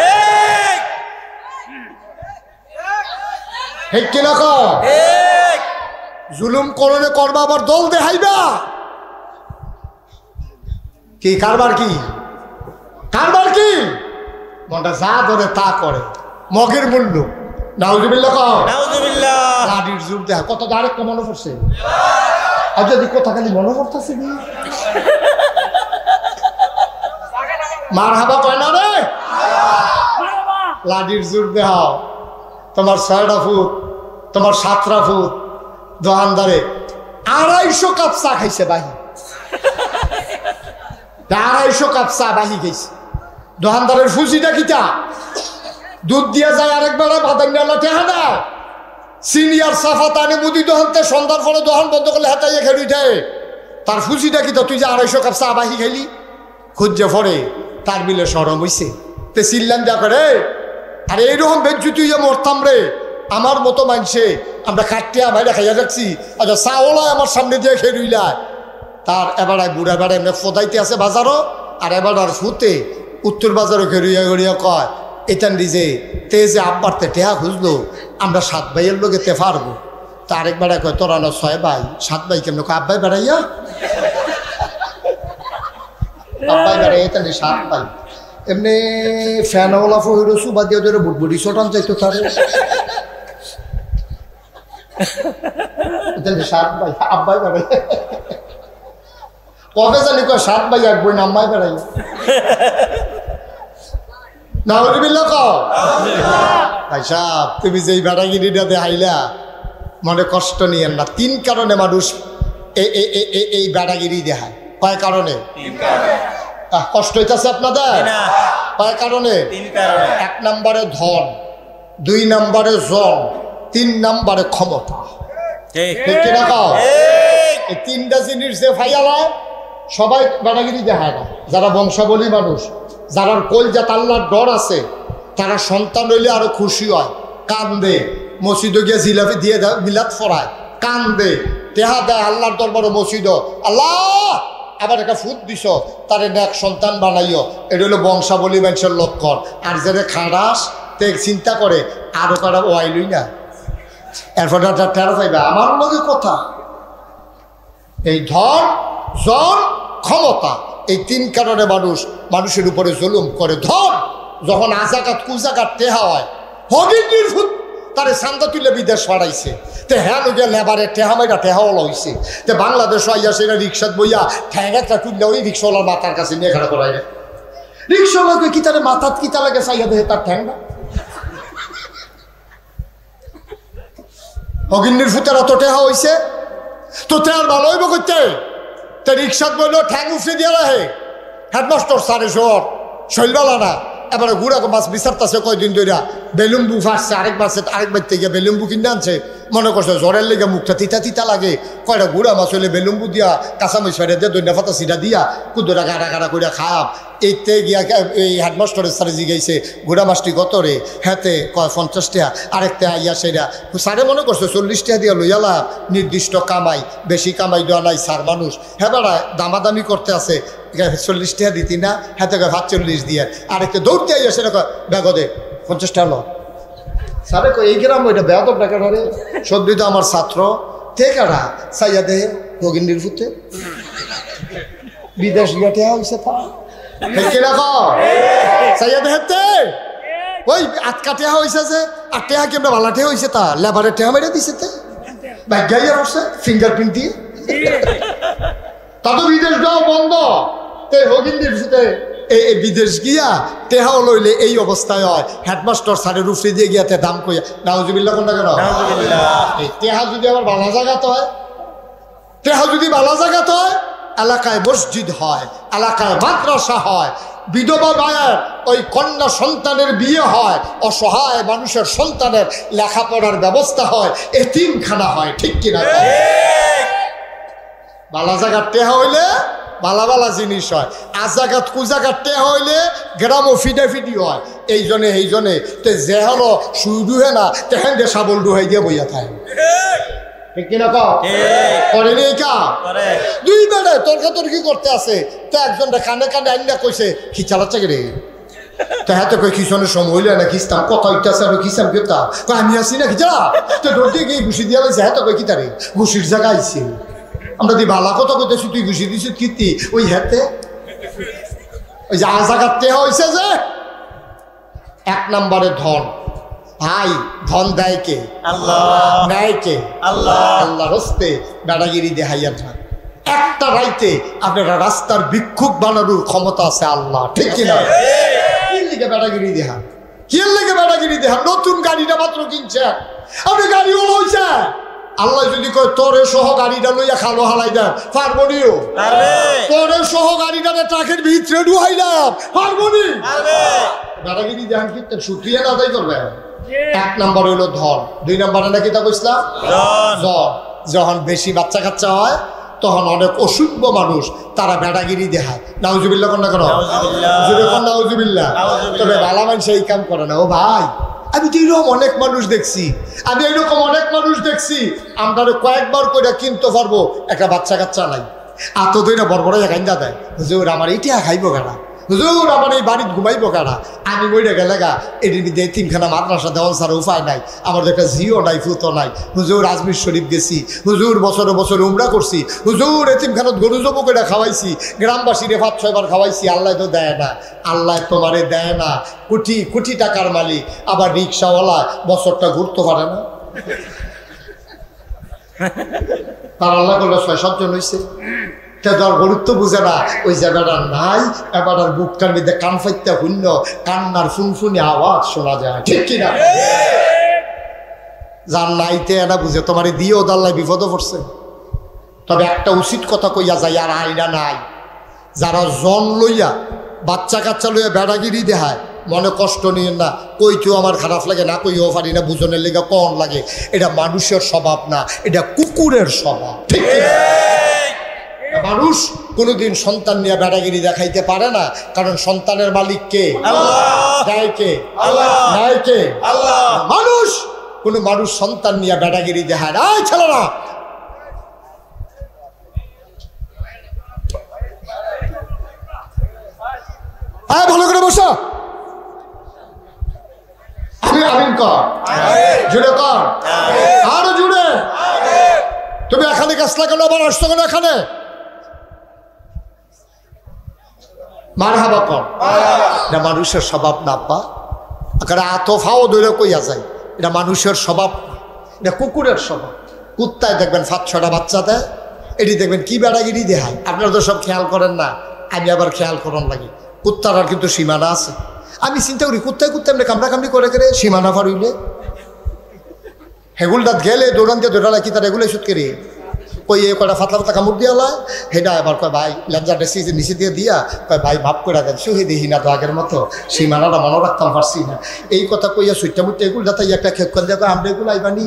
ঠিক কিনা জুলুম করলে করবা আবার দল দেখাইবা কি কারবার কি মনটা যা ধরে তা করে মগের মূল্য নাউজুবিল্লাহ কও। নাউজুবিল্লাহ। লাডির জোর দেখা কত আরেকটা মনে পড়ছে। আর যদি কথা খালি মনে পড়তেছে না মারহাবা কয় না রে। লাডির জোর দেখাও তোমার 6টা ফুট তোমার 7টা ফুট দোকানদারে 250 কাপ চা খাইছে বাহি 250 কাপ চা বাহি খাইছে দোকানদারের ফুজিটা কিটা দুধ দিয়া যায় আরেকবার বাদাম টেহা না সিনিয়র সাফা তানে মুদি দোকানতে সন্ধ্যার পরে দোকান বন্ধ করলে হাতাইয়া খেয়ে উঠে তার ফুজিটা কিটা তুই যে 250 কাপ চা বাহি খাইলি খুঁজে পড়ে তার বিলে সরম হইছে তে চিল্লান যা করে আর এইরকম বেজ্জুতি হইয়া মরতাম রে আমার মতো মানছে আমরা কাটিয়া বাইরে খাইয়া রাখছি আচ্ছা চাওলাই আমার সামনে দিয়ে খেয়ে রইলায় তার এবারে বুড়া বেড়া এমনি ফোদাইতে আছে বাজারও আর এবার আর ফুতে উত্তর বাজারও খেরিয়া গড়িয়া কয় এটান দিছে তে যে আব্বারতে টেহা খুঁজলো আমরা 7 ভাইয়ের লোকে তে পারবো তা আরেক বেড়া কয় তোরা না 6 ভাই 7 ভাই কেমন আব্বাই বেড়াইয়া আব্বাই বেড়াই এটান 7 ভাই এমনি ফ্যানওয়ালা ফহির সুবা দিয়ে ধরে বুটবুটি ছোটান চাইতো তারে 7 ভাই আব্বাই বেড়াই কবে জানি কয় 7 ভাই এক বই নাম্মাই বেড়াই নাউজুবিল্লাহ কও। ভাই সাহেব তুমি যেই বেড়াগিরিটা দেখাইলা মনে কষ্ট নিয়েন না 3 কারণে মানুষ এই বেড়াগিরি দেখায় কয় কারণে কষ্ট হইতেছে আপনাদের কয় কারণে 1 নম্বরে ধন 2 নম্বরে জন 3 নম্বরে ক্ষমতা ঠিক কিনা কও এই 3টা জিনিস যে ফাইয়ালা সবাই বেড়াগিরি দেখায় না যারা বংশাবলী মানুষ যারা কলজাত আল্লাহর ডর আছে তারা সন্তান হইলে আরো খুশি হয় কান্দে মসজিদে গিয়ে জিলাপি দিয়ে দেয় মিলাদ ফরায় কান্দে টেহা দেয় আল্লাহর দরবারে মসজিদ আল্লাহ আবার একটা ফুট দিছ তারে নেক সন্তান বানাইও এটা হলো বংশাবলী মানুষের লক্ষণ আর যারা খারাস তে চিন্তা করে আরো কারা ওয়াইলই না এরপর টের পাইবা আমার লগে কথা এই ধন জন ক্ষমতা এই 3 কারণে মানুষের উপরে জুলুম করে ধন যখন আজাকাত কুজাকাত টেহা হয় হগির ফুট তারে চান্দা তুলে বিদেশ পাঠাইছে তে হ্যাঁ গিয়ে লেবারে টেহা মাইরা টেহাও লইছে তে বাংলাদেশ আইয়া সেটা রিক্সাত বইয়া ঠ্যাঙ্গাটা তুললে ওই রিক্সাওয়ালার মাথার কাছে নিয়ে খাড়া করাই রিক্সাওয়ালাকে কি তারে মাথাত কিতা লাগে চাইয়া দেহে তার ঠ্যাংটা হগিন্নির ফুটের অত টেহা হইছে তো তে আর ভালো হইব করতে তে রিক্সাত বললো ঠ্যাং উফরে দিয়ে রাহে হেডমাস্টার সারে শোর শৈলবালা না এবারে গুড়া মাছ বিচারতেছে কয়দিন ধরিয়া বেলুম্বু ফাঁসছে আরেকবার থেকে বেলুম্বু কিনে আনছে মনে করছে জ্বরের লেগে মুখটা তিতা তিতা লাগে কয়টা গুড়া মাছ হইলে বেলুম্বু দিয়া কাঁচামরিচ ফেরে দিয়ে দৈন্য ফাতা সিটা দিয়া কুদরা গাড়া গাড়া করে খাপ এইতে গিয়া এই হেডমাস্টারের সারে জিগাইছে গুড়া মাছটি কত রে হ্যাঁতে কয় 50 টাকা আরেকটা আইয়া সেটা সারে মনে করছে 40 টাকা দিয়া লইয়ালা নির্দিষ্ট কামাই বেশি কামাই দেওয়া নাই সার মানুষ হ্যাঁ বেড়া দামাদামি করতে আছে 40 টাকা দিতি না হ্যাঁ তো 45 দিয়ে আরেকটা দৌড়তে আইয়া সেটা ব্যাগদে 50 টাকা লো সারে কই এই গ্রাম ওইটা বেয়াদব টাকা রে সদ্য তো আমার ছাত্র টেকারা চাইয়া দে রোগিনীর ফুটে বিদেশ গিয়াতে হয়েছে তা চাইয়া দেহেতে ওই আটকা টেহা হয়েছে যে আর টেহা কেমন ভালা টেহা হয়েছে তা লেবারের টেহা মেরে দিছে তে ব্যাগাইয়া বসছে ফিঙ্গারপ্রিন্ট দিয়ে তা তো বিদেশ যাও বন্ধ তে রোগিনীর ফুটে এই বিদেশ গিয়া টেহাও লইলে এই অবস্থায় হয় হেডমাস্টার স্যারের উফরে দিয়ে গিয়াতে দাম কইয়া নাউজুবিল্লাহ কোনটা কেন এই টেহা যদি আবার ভালো জায়গাতে হয় টেহা যদি ভালো জায়গাতে হয় এলাকায় মসজিদ হয় এলাকায় মাদ্রাসা হয় বিধবা মায়ের ওই কন্যা সন্তানের বিয়ে হয় অসহায় মানুষের সন্তানের লেখাপড়ার ব্যবস্থা হয় এতিমখানা হয় ঠিক কিনা ভালো জায়গার টেহা হইলে বালা বালা জিনিস হয় আজাগাত কুজাগাত টেহা হইলে গ্রামও ফিডাফিডি হয় এই জনে তে যে হলো শুই ডুহে না তেহেন যে সাবল ডুহাই দিয়ে বইয়া থাকে ঠিক কিনা করেনি এই কাম 2 বেড়ে তর্কাতর্কি করতে আছে তো একজনটা কানে কানে আইনা কইছে কি চালাচ্ছে রে তো হ্যাঁ তো কই খিসনের সময় হইলে না খিস্তাম কথা হইতেছে আর খিসাম কেতা আমি আসি না খিচা তো ডরতে গিয়ে ঘুষি দিয়া লাইছে হ্যাঁ তো কই কি তারে ঘুষির জায়গা আইছে আমরা দি ভালা কথা কইতেছি তুই ঘুষি দিছিস কীর্তি ওই হাতে ওই যে আজাগাতে হয়েছে যে 1 নম্বরে ধন ভাই ধন দেয় কে? আল্লাহ। নেয় কে? আল্লাহ। আল্লাহর হস্তে বেড়াগিরি দেখাইয়া না। একটা রাইতে আপনারা রাস্তার ভিক্ষুক বানানোর ক্ষমতা আছে আল্লাহ, ঠিক কিনা? কি লিখে বেড়াগিরি দেখান? কি লিখে বেড়াগিরি দেখান? নতুন গাড়িটা মাত্র কিনছেন, আপনি গাড়িও লইছে। আল্লাহ যদি কয় তোরে সহ গাড়িটা লইয়া খালো হালাই দেন, পারবো নিও? তোরে সহ গাড়িটা ট্রাকের ভিতরে ঢুকাইলাম, পারবো নি? বেড়াগিরি দেখান কি শুকিয়ে না তাই করবে? এক নম্বর হইলো ধন, দুই নম্বরে নাকি তা কইছিলাম জন। যখন বেশি বাচ্চা কাচ্চা হয় তখন অনেক অসভ্য মানুষ তারা বেড়াগিরি দেখায়। নাউজুবিল্লাহ কোন না কেন? নাউজুবিল্লাহ। তবে ভালো মানুষ এই কাম করে না। ও ভাই, আমি তো এরকম অনেক মানুষ দেখছি, আমরা কয়েকবার করে কিনতে পারবো, একটা বাচ্চা কাচ্চা নাই, এত দইটা বড় বড় গাইন্দা দেয়। হুজুর আমার এইটা খাইবো কারা, হুজুর আমার এই বাড়িতে ঘুমাইবো কারা, আমি মরে গেলে গা এটির মধ্যে তিনখানা মাদ্রাসা দেওয়ার ছাড়া উপায় নাই, আমার একটা জিও নাই, ফুতো নাই। হুজুর আজমির শরীফ গেছি, হুজুর বছরে বছরে উমরা করছি, হুজুর এতিমখানাত গরু জব করে খাওয়াইছি, গ্রামবাসীরে 5-6 বার খাওয়াইছি, আল্লাহ তো দেয় না, আল্লাহ তোমারে দেয় না। কোটি কোটি টাকার মালিক, আবার রিক্সাওয়ালা বছরটা ঘুরতে পারে না, তার আল্লাহ করলে 6-7 জন হয়েছে। গুরুত্ব বুঝে না, ওই জায়গাটা নাই, এবার আর বুকটার মধ্যে কান ফাইতে শূন্য, কান্নার ফুনফুনি আওয়াজ শোনা যায়, ঠিক কিনা? যার নাইতে এটা বুঝে তোমার দিয়েও দাল্লাই বিপদে পড়ছে। তবে একটা উচিত কথা কইয়া যায়, আর আইনা নাই, যারা জন লইয়া বাচ্চা কাচ্চা লইয়া বেড়াগিরি দেখায়, মনে কষ্ট নিয়ে না, কইতেও আমার খারাপ লাগে, না কইও পারি না, বুঝনের লেগে কন লাগে। এটা মানুষের স্বভাব না, এটা কুকুরের স্বভাব, ঠিক কিনা? মানুষ কোনোদিন সন্তান নিয়ে বেড়াগিরি দেখাইতে পারে না, কারণ সন্তানের মালিক কে? দেয় কে? নেয় কে? মানুষ। কোনো মানুষ সন্তান নিয়ে বেড়াগিরি দেখায় না। ছেলেরা ভালো করে বসো, আমিন কর, জুড়ে কর, আরো জুড়ে। তুমি এখানে গেছলা কেন, আবার আসছো কেন এখানে? মারহাবা কর। এটা মানুষের স্বভাব না আব্বা, আতফাও দূরে কইয়া যায়, এটা মানুষের স্বভাব, এটা কুকুরের স্বভাব। কুত্তায় দেখবেন 5-6টা বাচ্চা দেয়, এটি দেখবেন কি বেড়াগিরি দেখায়। আপনারা তো সব খেয়াল করেন না, আমি আবার খেয়াল করার লাগে। কুত্তার কিন্তু সীমানা আছে। আমি চিন্তা করি কুত্তায় এমনি কামড়াকামড়ি করে করে সীমানা ফারুইলে হেগুলটাত গেলে দৌড়ান দিয়ে দৌড়ালে কি তার এগুলো সুদ করে কই কয়টা ফাতলা ফাতলা কামড় দিয়ে লাই, সেটা এবার কয় ভাই লেঞ্জারটা নিচে দিয়ে দিয়া কয় ভাই মাফ করে দেন, সহি দেখি না তো আগের মতো, সীমানাটা মনে রাখতাম পারছি না। এই কথা কইয়া সুইটা মুটটা এগুলো যাতে একটা খেপ করে দেওয়া, আমরা এগুলো আইবানি।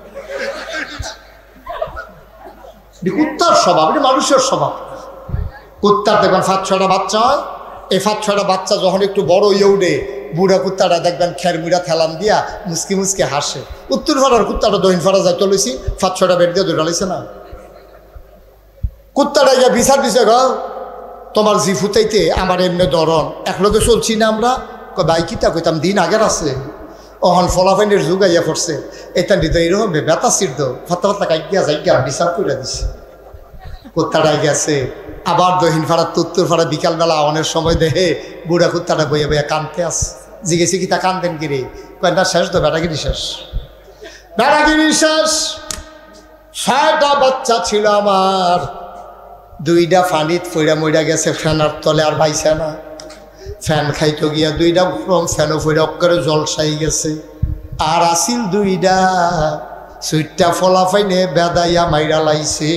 কুত্তার স্বভাব, এটা মানুষের স্বভাব। কুত্তার দেখবেন 5-6টা বাচ্চা হয়, এই 5-6টা বাচ্চা যখন একটু বড় হয়ে উঠে, বুড়া কুত্তাটা দেখবেন খের মুড়া থেলাম দিয়া মুসকি মুসকি হাসে। উত্তর ফাড়ার কুত্তাটা দহিন ফাড়া যায় চলেছি, 5-6টা বেড দিয়ে দৌড়ালাইছে না। কুত্তাটা গিয়া বিচার দিছে, গ তোমার জি ফুটাইতে আমার এমনি ধরন, একলগে চলছি না আমরা। ভাই কিতা কইতাম, দিন আগের আছে, অহন ফলাফাইনের যুগ আইয়া পড়ছে, এটা নিতে এইরকম বেতা সিদ্ধ ফাত্তা ফাত্তা কাইয়া যাইয়া বিচার করে দিছে। কুত্তাটাই গেছে, আবার দহিন ফাড়া উত্তর ফাড়া বিকালবেলা অনেক সময় দেহে বুড়া কুত্তাটা বইয়া বইয়া কানতে আস। জিজ্ঞেসি কি তা কানতেন কিরে? কয় না শেষ তো, বেড়াগিরি শেষ, বেড়াগিরি শেষ। 6টা বাচ্চা ছিল আমার, 2টা ফানিত ফইরা মইরা গেছে ফ্যানার তলে, আর বাইছে না। ফ্যান খাইতে গিয়া 2টা ফ্যানও ফইরা অক্করে জলসাই গেছে। আর আসিল 2টা সুইটটা ফলাফাইনে বেদাইয়া মাইরা লাইছে।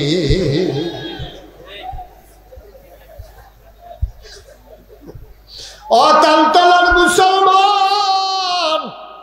অতালতলার মুসলমান,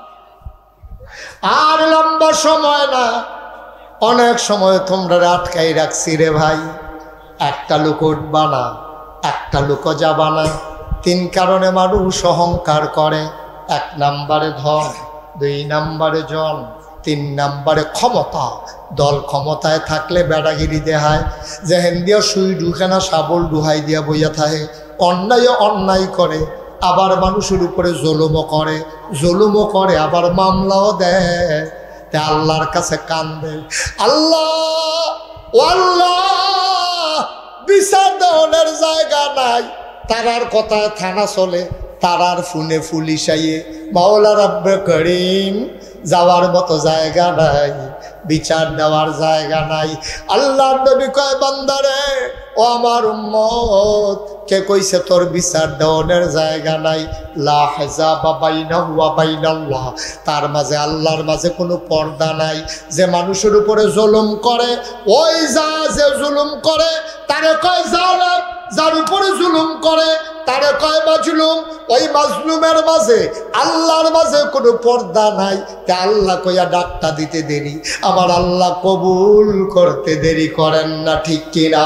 আর লম্বা সময় না, অনেক সময় তোমরা আটকাই রাখছি রে ভাই। একটা লোক উঠবা না, একটা লোক যাবা না। 3 কারণে মানুষ অহংকার করে। 1 নম্বরে ধন, 2 নম্বরে জন, 3 নম্বরে ক্ষমতা। দল ক্ষমতায় থাকলে বেড়াগিরি দেখায়, যেহেন দিয়া সুই ঢুকে না শাবল ডুহাই দিয়া বইয়া থাকে। অন্যায় অন্যায় করে, আবার মানুষের উপরে জুলুমও করে, আবার মামলাও দেয়। তা আল্লাহর কাছে কান্দে, আল্লাহ ও আল্লাহ, বিচার দেওয়ার জায়গা নাই। তারার কথায় থানা চলে, তারার ফোনে পুলিশ আইয়ে মাওলা রব্বে করিম যাওয়ার মতো জায়গা নাই, বিচার দেওয়ার জায়গা নাই। আল্লাহর নবী কয় বান্দারে ও আমার উম্মত, কে কইছে তোর বিচার দেওয়ার জায়গা নাই? লা হিজাবা বাইনাহু ওয়া বাইনাল্লাহ, তার মাঝে আল্লাহর মাঝে কোনো পর্দা নাই। যে মানুষের উপরে জুলুম করে, ওই যে জুলুম করে তারে কয় জালেম, যার উপরে জুলুম করে তারে কয় মাজলুম। ওই মাজলুমের মাঝে আল্লাহর মাঝে কোনো পর্দা নাই। তা আল্লাহ কইয়া ডাকটা দিতে দেরি, আমার আল্লাহ কবুল করতে দেরি করেন না, ঠিক কিনা?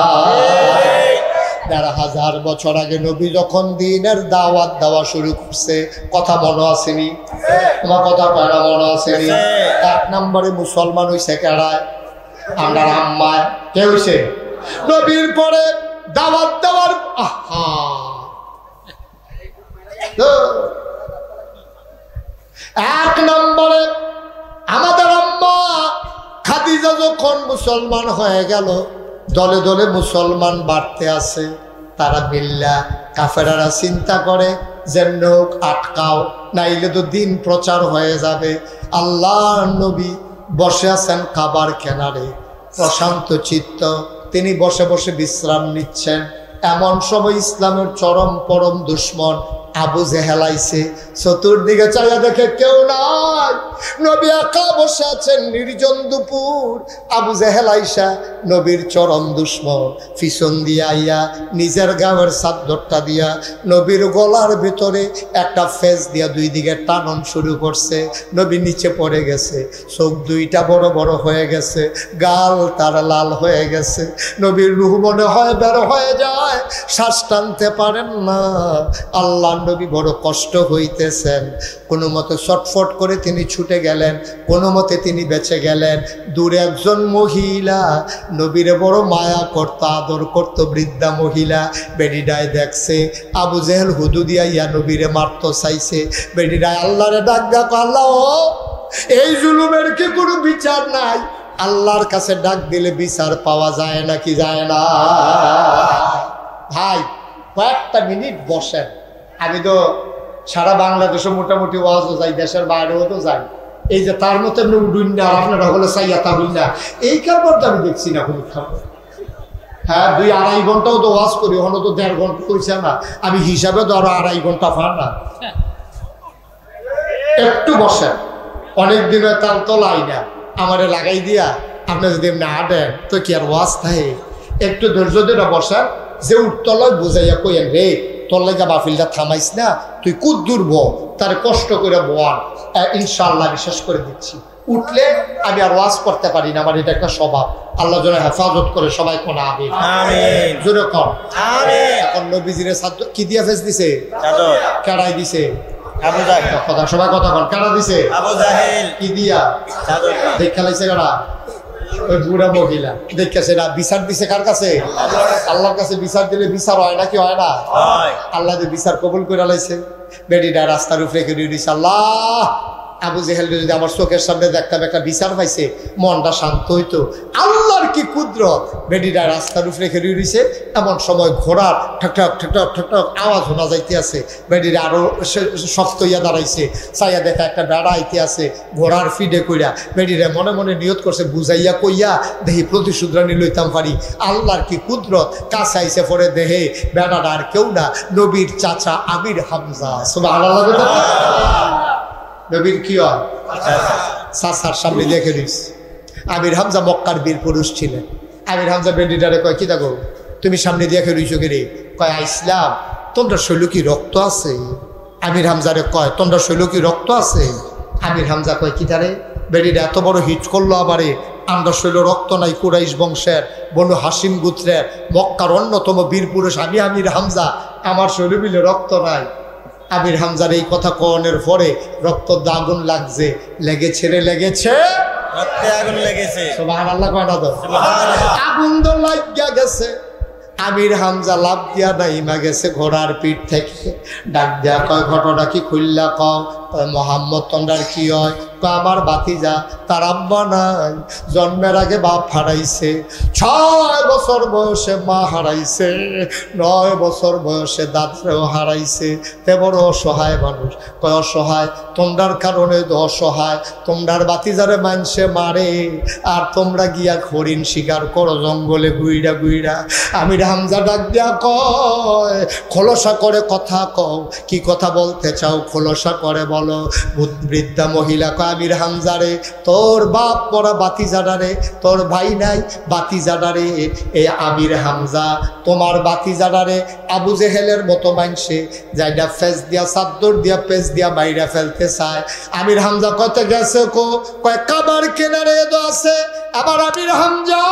১,৫০০ বছর আগে নবী যখন দ্বীনের দাওয়াত দেওয়া শুরু করছে, কথা মনে আসেনি? তোমার কথা কয়না মনে আসেনি? ১ নম্বরে মুসলমান হইছে কেড়ায়? আমরা আম্মায়। কে হইছে? নবীর পরে দাওয়াত দেওয়ার এক নম্বরে আমাদের আম্মা খাদিজা যখন মুসলমান হয়ে গেল, দলে দলে মুসলমান বাড়তে আছে। তারা বিল্লা কাফেরারা চিন্তা করে যে নৌক আটকাও, নাইলে তো দিন প্রচার হয়ে যাবে। আল্লাহর নবী বসে আছেন কাবার কিনারে, প্রশান্ত চিত্ত, তিনি বসে বসে বিশ্রাম নিচ্ছেন। এমন সময় ইসলামের চরম পরম দুশ্মন আবু জেহেল আইছে। চতুর্দিকে চাইয়া দেখে কেউ নাই, নবী একা বসে আছেন, নির্জন দুপুর। আবু জেহেল আইসা নবীর চরম দুশ্মন পিছন দিয়া আইয়া নিজের গায়ের চাদরটা দিয়া নবীর গলার ভিতরে একটা ফেস দিয়া দুই দিকে টানন শুরু করছে। নবী নিচে পড়ে গেছে, চোখ দুইটা বড় বড় হয়ে গেছে, গাল তার লাল হয়ে গেছে। নবীর রূহ মনে হয় বের হয়ে যায়, শ্বাস টানতে পারেন না। আল্লাহ নবী বড় কষ্ট হইতেছেন। কোনো মতে ছটফট করে তিনি ছুটে গেলেন, কোনো মতে তিনি বেঁচে গেলেন। দূরে একজন মহিলা নবীরে বড় মায়া করতো, আদর করতো, বৃদ্ধা মহিলা। বেডিডায় দেখছে আবু জেহেল হুদু দিয়া ইয়া নবীরে মারতো চাইছে। বেডিডায় আল্লাহরে ডাক ডাক, আল্লাহ এই জুলুমের কি কোনো বিচার নাই? আল্লাহর কাছে ডাক দিলে বিচার পাওয়া যায় নাকি যায় না? ভাই কয়েকটা মিনিট বসেন। আমি তো সারা বাংলাদেশে মোটামুটি ওয়াজও যাই, দেশের বাইরেও তো যাই। এই যে তার মতো উডুন্না আর আপনারা হলে চাইয়া তাবুন্না, এই কারবার তো আমি দেখছি না কোনো খাবার। হ্যাঁ ২-২.৫ ঘন্টাও তো ওয়াজ করি, হলো তো ১.৫ ঘন্টা কইছে না, আমি হিসাবে তো আরো ২.৫ ঘন্টা পার না। একটু বসেন, অনেকদিন তাল তোলাই না, আমারে লাগাই দিয়া আপনি যদি এমনি আটেন তো কি আর ওয়াজ থাকে? একটু ধৈর্য ধরে বসেন, যে উঠতলায় বুঝাইয়া কইেন রে তোর লেগা বাফিলটা থামাইস না, তুই কুদ্দুর ব, তার কষ্ট করে বোয়ান, ইনশাআল্লাহ বিশ্বাস করে দিচ্ছি। উঠলে আমি আর ওয়াজ করতে পারি না, আমার এটা একটা স্বভাব। আল্লাহ যেন হেফাজত করে, সবাই কোন আমিন জোরে কর আমিন। এখন নবীজিরে কি দিয়া ফেস দিছে? কেড়াই দিছে আবু জাহেল। কথা সবাই কথা কন, কেড়া দিছে? আবু জাহেল। কি দিয়া? দেখা লাইছে কেড়া? ওই বুড়া মহিলা দেখছে না। বিচার দিছে কার কাছে? আল্লাহর কাছে। বিচার দিলে বিচার হয় নাকি হয় না? আল্লাহ যে বিচার কবুল করে লাইছে। বেডিটা রাস্তার উপরে রেখে দিয়েছে। আল্লাহ আবু জেহেল যদি আমার চোখের সামনে দেখতাম একটা বিচার পাইছে, মনটা শান্ত হইতো। আল্লাহর কি কুদরত! বেডিটা রাস্তার উপরে রেখে দিয়েছে। এমন সময় ঘোড়ার ঠকঠক ঠকঠক ঠকঠক আওয়াজ শোনা যাইতে আছে। বেডিটা আরো শক্ত হইয়া দাঁড়াইছে, চাইয়া দেখা একটা বেড়া আইতে আছে ঘোড়ার ফিডে কইরা। বেডিরা মনে মনে নিয়ত করছে বুঝাইয়া কইয়া দেখি প্রতিশোধরানি লইতাম পারি। আল্লাহর কি কুদরত! কাছে আইসে পরে দেহে বেড়াটা আর কেউ না, নবীর চাচা আমির হামজা। সুবহানাল্লাহ। নবীর কি হয়? চাচার সামনে দেখে দিস। আমির হামজা মক্কার বীর পুরুষ ছিলেন। আমির হামজা বেডিটারে কয় কি দেখো তুমি সামনে দেখে রইছো কে রে? কয় আইসলাম। তোমরা শৈল কি রক্ত আছে? আমির হামজারে কয় তোমরা শৈল কি রক্ত আছে? আমির হামজা কয় কি তারে? বেডিটা এত বড় হিট করলো আবারে, আমরা শৈল রক্ত নাই, কুরাইশ বংশের বনু হাসিম গোত্রের মক্কার অন্যতম বীর পুরুষ আমি আমির হামজা, আমার শৈল মিলে রক্ত নাই। আমির হামজার এই কথা কনের পরে রক্ত আগুন লাগছে, লেগেছে রে লেগেছে, আগুন লেগেছে। সুবহানাল্লাহ কয় না তো? আগুন তো লাগিয়া গেছে। আমির হামজা লাভ দিয়া নাইমা গেছে ঘোড়ার পিঠ থেকে। ডাক দেয়া কয় ঘটনা কি খুললা কও? মোহাম্মদ তোমরার কি হয়? আমার ভাতিজা, তার আব্বা নাই, জন্মের আগে বাপ হারাইছে, 6 বছর বয়সে মা হারাইছে, 9 বছর বয়সে দাদাও হারাইছে, তে বড় অসহায় মানুষ। কয় অসহায় তোমরার কারণে তো অসহায়, তোমরার ভাতিজারে মানুষে মারে আর তোমরা গিয়া হরিণ শিকার করো জঙ্গলে গুইড়া গুইড়া। আমির হামজা ডাক দিয়া কয়, খোলসা করে কথা কও, কি কথা বলতে চাও খোলসা করে বলো। বৃদ্ধা মহিলা কয়, আমির হামজারে, তোর বাপ পরা বাতিজাডারে, তোর ভাই নাই বাতিজাডারে, এই আমির হামজা তোমার বাতিজাডারে আবু জেহেলের মতো মানছে যাইডা ফেস দিয়া চাদর দিয়া পেস দিয়া বাইরে ফেলতে চায়। আমির হামজা কত গেছে কো? কয় কাবার কিনারে তো আছে। আবার আমির হামজা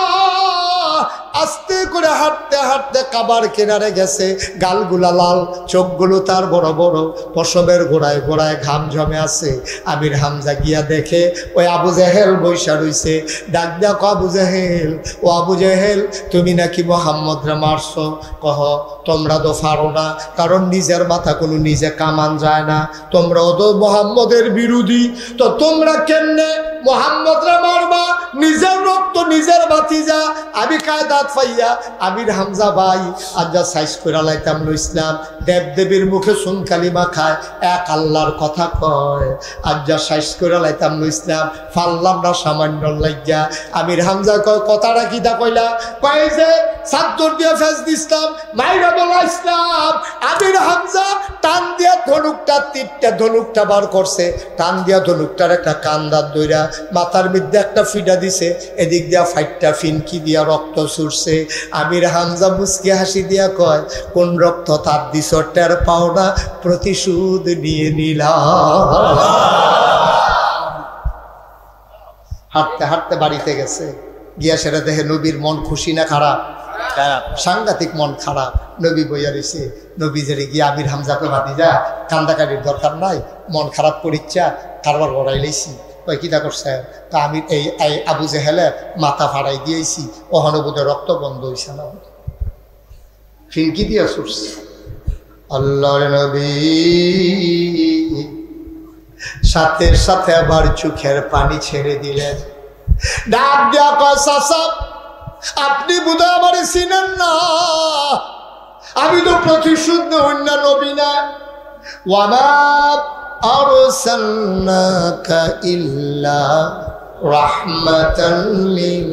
আস্তে করে হাঁটতে হাঁটতে কাবার কিনারে গেছে, গালগুলা লাল, চোখগুলো তার বড় বড়, পশমের গোড়ায় গোড়ায় ঘাম জমে আছে। আমির হামজা গিয়া দেখে ওই আবু জেহেল বৈশা রইছে। ডাক দেয়া, আবু জেহেল, ও আবু জেহেল, তুমি নাকি মোহাম্মদরে মারছো? কহ তোমরা তো পারো না, কারণ নিজের মাথা কোনো নিজে কামান যায় না, তোমরাও তো মোহাম্মদের বিরোধী, তো তোমরা কেমনে মোহাম্মদরে মারবা? নিজের রক্ত নিজের ভাতিজা। আমি কায়দাত পাইয়া আমির হামজা ভাই আজ্জা সাইজ করে লাইতাম ইসলাম, দেব দেবীর মুখে সুন কালিমা খায়, এক আল্লাহর কথা কয়, আজ্জা সাইজ করে লাইতাম ইসলাম, ফাললাম না সামান্য লাগিয়া। আমির হামজা কয়, কথাটা কিতা কইলা? কয় যে চাদর দিয়ে ফেস দিছিলাম, মাইরা বলা ইসলাম। আমির হামজা টান দিয়া ধনুকটা, তীরটা ধনুকটা বার করছে, টান দিয়া ধনুকটার একটা কান্দার দইরা মাথার মধ্যে একটা ফিডা দিছে, এদিক দিয়া ফাইটটা ফিনকি দিয়া রক্ত ছুটছে। আমির হামজা মুচকি হাসি দিয়া কয়, কোন রক্ত তার দিছ টের পাও না, প্রতিশোধ নিয়ে নিলাম। হাঁটতে হাঁটতে বাড়িতে গেছে, গিয়া সেটা দেখে নবীর মন খুশি না খারাপ? সাংঘাতিক মন খারাপ। নবী বইয়া রয়েছে, নবী যে গিয়া আমির হামজাকে ভাতিজা কান্দাকাটির দরকার নাই, মন খারাপ করিচ্ছা কারবার বড়াই লাইছি। ওই কিতা করছে? তা আমি এই আবু জেহেলে মাথা ফাড়াই দিয়েছি, অহনবোধে রক্ত বন্ধ হয়েছে না, ফিনকি দিয়া ছুটছে। আল্লাহর নবী সাথে সাথে আবার চোখের পানি ছেড়ে দিলেন। ডাক দিয়া কয়, চাচা আপনি বোধহয় আমার চিনেন না, আমি তো প্রতিশোধ অন্য নবী না। ওয়ামা আরসালনাকা ইল্লা রাহমাতাল লিল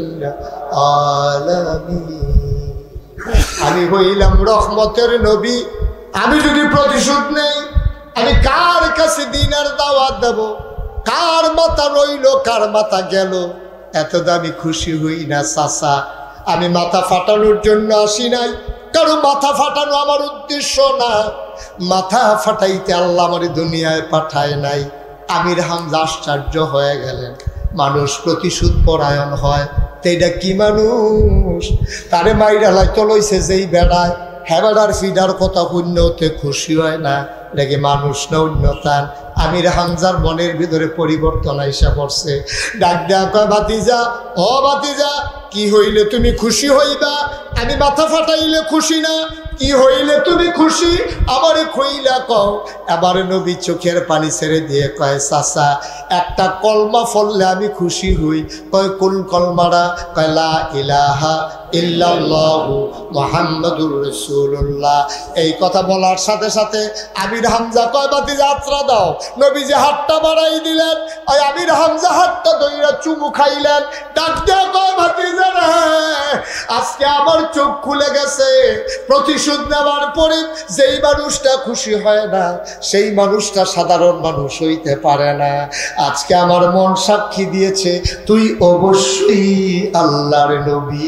আলামিন। আমি হইলাম রহমতের নবী, আমি যদি প্রতিশোধ নেই, আমি কার কাছে দিনের দাওয়াত দেব? কার মাথা রইল কার মাথা গেল, এত দামি খুশি হই না চাচা। আমি মাথা ফাটানোর জন্য আসি নাই, কারো মাথা ফাটানো আমার উদ্দেশ্য না, মাথা ফাটাইতে আল্লাহ আমার দুনিয়ায় পাঠায় নাই। আমির হামজা আশ্চর্য হয়ে গেলেন, মানুষ প্রতিশোধ পরায়ণ হয়, তো এটা কি মানুষ? তারে মাইরা লাইতে লইছে যেই বেড়ায়, হ্যাঁ বেড়ার ফিডার কথা শূন্যতে খুশি হয় না, নাকি মানুষ না উন্নতান? আমির হামজার মনের ভিতরে পরিবর্তন আইসা পড়ছে। ডাক দেয়া কয়, ভাতিজা, ও ভাতিজা, কি হইলে তুমি খুশি হইবা? আমি মাথা ফাটাইলে খুশি না, কি হইলে তুমি খুশি আমারে কইলা কও। এবার নবী চোখের পানি ছেড়ে দিয়ে কয়, চাচা একটা কলমা ফললে আমি খুশি হই। কয় কোন কলমারা? কয় লা ইলাহা ইল্লাল্লাহু মুহাম্মাদুর রাসূলুল্লাহ। এই কথা বলার সাথে সাথে আমির হামজা কয়, ভাতিজা আত্রা দাও। নবী যে হাতটা বাড়াই দিলেন, ওই আমির হামজা হাতটা ধইরা চুমু খাইলেন। ডাক দিয়া কয়, ভাতিজা রে, আজকে আমার চোখ খুলে গেছে। প্রতিশোধ নেওয়ার পরে যেই মানুষটা খুশি হয় না, সেই মানুষটা সাধারণ মানুষ হইতে পারে না। আজকে আমার মন সাক্ষী দিয়েছে তুই অবশ্যই আল্লাহর নবী।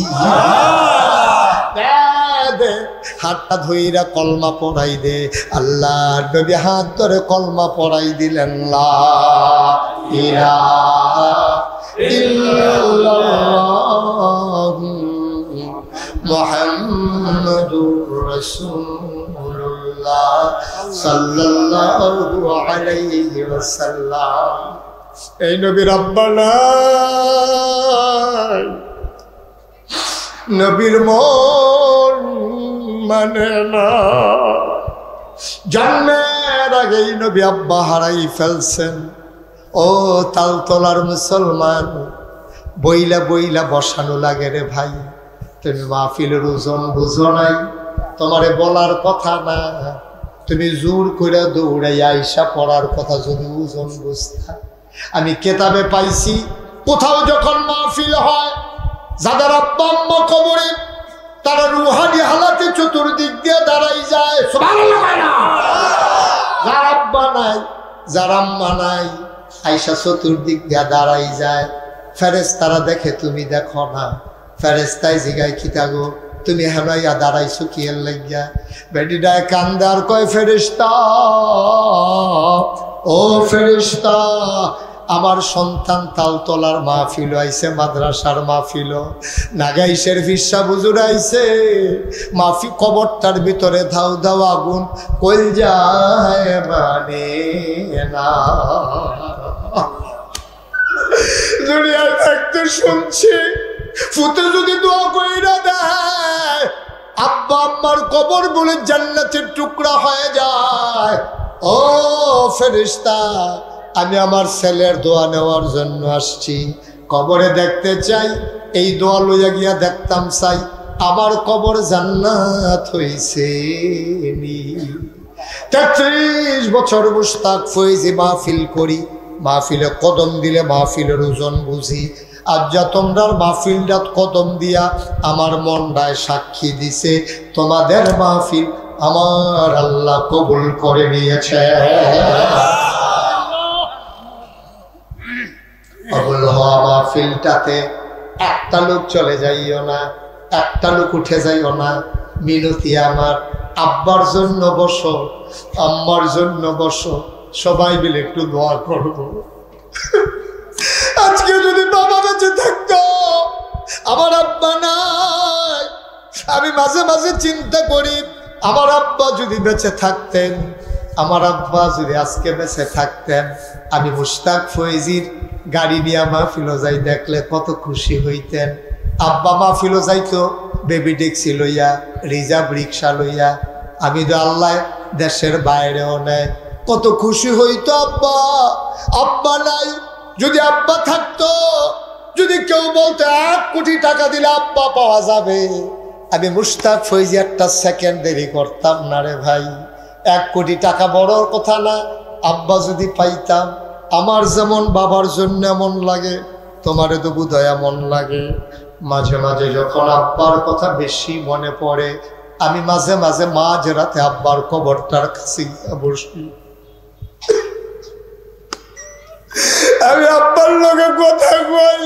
হাতটা ধইরা কলমা পড়াই দে। আল্লাহর নবী হাত ধরে কলমা পড়াই দিলেন, লা ইলাহা ইল্লাল্লাহ মুহাম্মাদুর রাসূলুল্লাহ সাল্লাল্লাহু আলাইহি ওয়াসাল্লাম। এই নবীর আব্বা নাই, নবীর মন মানে না, জন্মের আগেই নবী আব্বা হারাই ফেলছেন। ও তালতলার মুসলমান, বইলা বইলা বসানো লাগে রে ভাই। তুমি মাহফিলের ওজন বুঝো নাই, তোমারে বলার কথা না। তুমি জোর করে দৌড়াই আইসা পড়ার কথা যদি ওজন বুঝতা। আমি কেতাবে পাইছি, কোথাও যখন মাহফিল হয়, যাদের আব্বা আম্মা কবরে, তারা রুহানি হালাতে চতুর্দিক দিয়ে দাঁড়াই যায়। সুবহানাল্লাহ। যার আব্বা নাই, যার আম্মা নাই, আইসা চতুর্দিক দিয়ে দাঁড়াই যায়। ফেরেশতারা দেখে, তুমি দেখো না। ফেরেশতাই জিগায়, কিতা গো তুমি হেনাইয়া দাঁড়াইছো কি এর লাগিয়া? বেটিটায় কান্দার কয়, ফেরেশতা, ও ফেরেশতা, আমার সন্তান তালতলার মাহফিল আইছে, মাদ্রাসার মাহফিল, নাগাইশের ফিসা বুজুর আইছে, মাহফিল কবরটার ভিতরে ধাও ধাও আগুন, কই যায় মানে না। দুনিয়ায় থাকতে শুনছি, ফুতে যদি দোয়া কইরা দেয়, আব্বা আম্মার কবর বলে জান্নাতের টুকরা হয়ে যায়। ও ফেরেশতা, আমি আমার ছেলের দোয়া নেওয়ার জন্য আসছি, কবরে দেখতে চাই, এই দোয়া লইয়া গিয়া দেখতাম চাই আমার কবর জান্নাত হইছে। 33 বছর মুশতাক ফয়েজি মাহফিল করি, মাহফিলে কদম দিলে মাহফিলের ওজন বুঝি। আজ যা তোমরার মাহফিলটা কদম দিয়া আমার মনটায় সাক্ষী দিছে, তোমাদের মাহফিল আমার আল্লাহ কবুল করে নিয়েছে। মাহফিলটাতে একটা লোক চলে যাইও না, একটা লোক উঠে যাইও না। মিনতি আমার, আব্বার জন্য বসো, আম্মার জন্য বসো, সবাই মিলে একটু দোয়া করবো। আজকে যদি বাবা বেঁচে থাকতো, আমার আব্বা নাই, আমি মাঝে মাঝে চিন্তা করি, আমার আব্বা যদি বেঁচে থাকতেন, আমার আব্বা যদি আজকে বেঁচে থাকতেন, আমি মুশতাক ফয়েজির গাড়ি নিয়ে মাহফিল যাই দেখলে কত খুশি হইতেন। আব্বা মাহফিল যাইতো বেবি ট্যাক্সি লইয়া, রিজার্ভ রিক্সা লইয়া। আমি তো আল্লাহ দেশের বাইরেও নেয়, কত খুশি হইতো আব্বা। আব্বা নাই, যদি আব্বা থাকতো, যদি কেউ বলতো 1 কোটি টাকা দিলে আব্বা পাওয়া যাবে, আমি মুশতাক ফয়েজি একটা সেকেন্ড দেরি করতাম না রে ভাই। 1 কোটি টাকা বড় কথা না, আব্বা যদি পাইতাম। আমার যেমন বাবার জন্য এমন লাগে, তোমারও তো বোধহয় এমন লাগে। মাঝে মাঝে যখন আব্বার কথা বেশি মনে পড়ে, আমি মাঝে মাঝে মাঝরাতে আব্বার কবরটার কাছে বসি। আমি আব্বার লোকে কথা কই,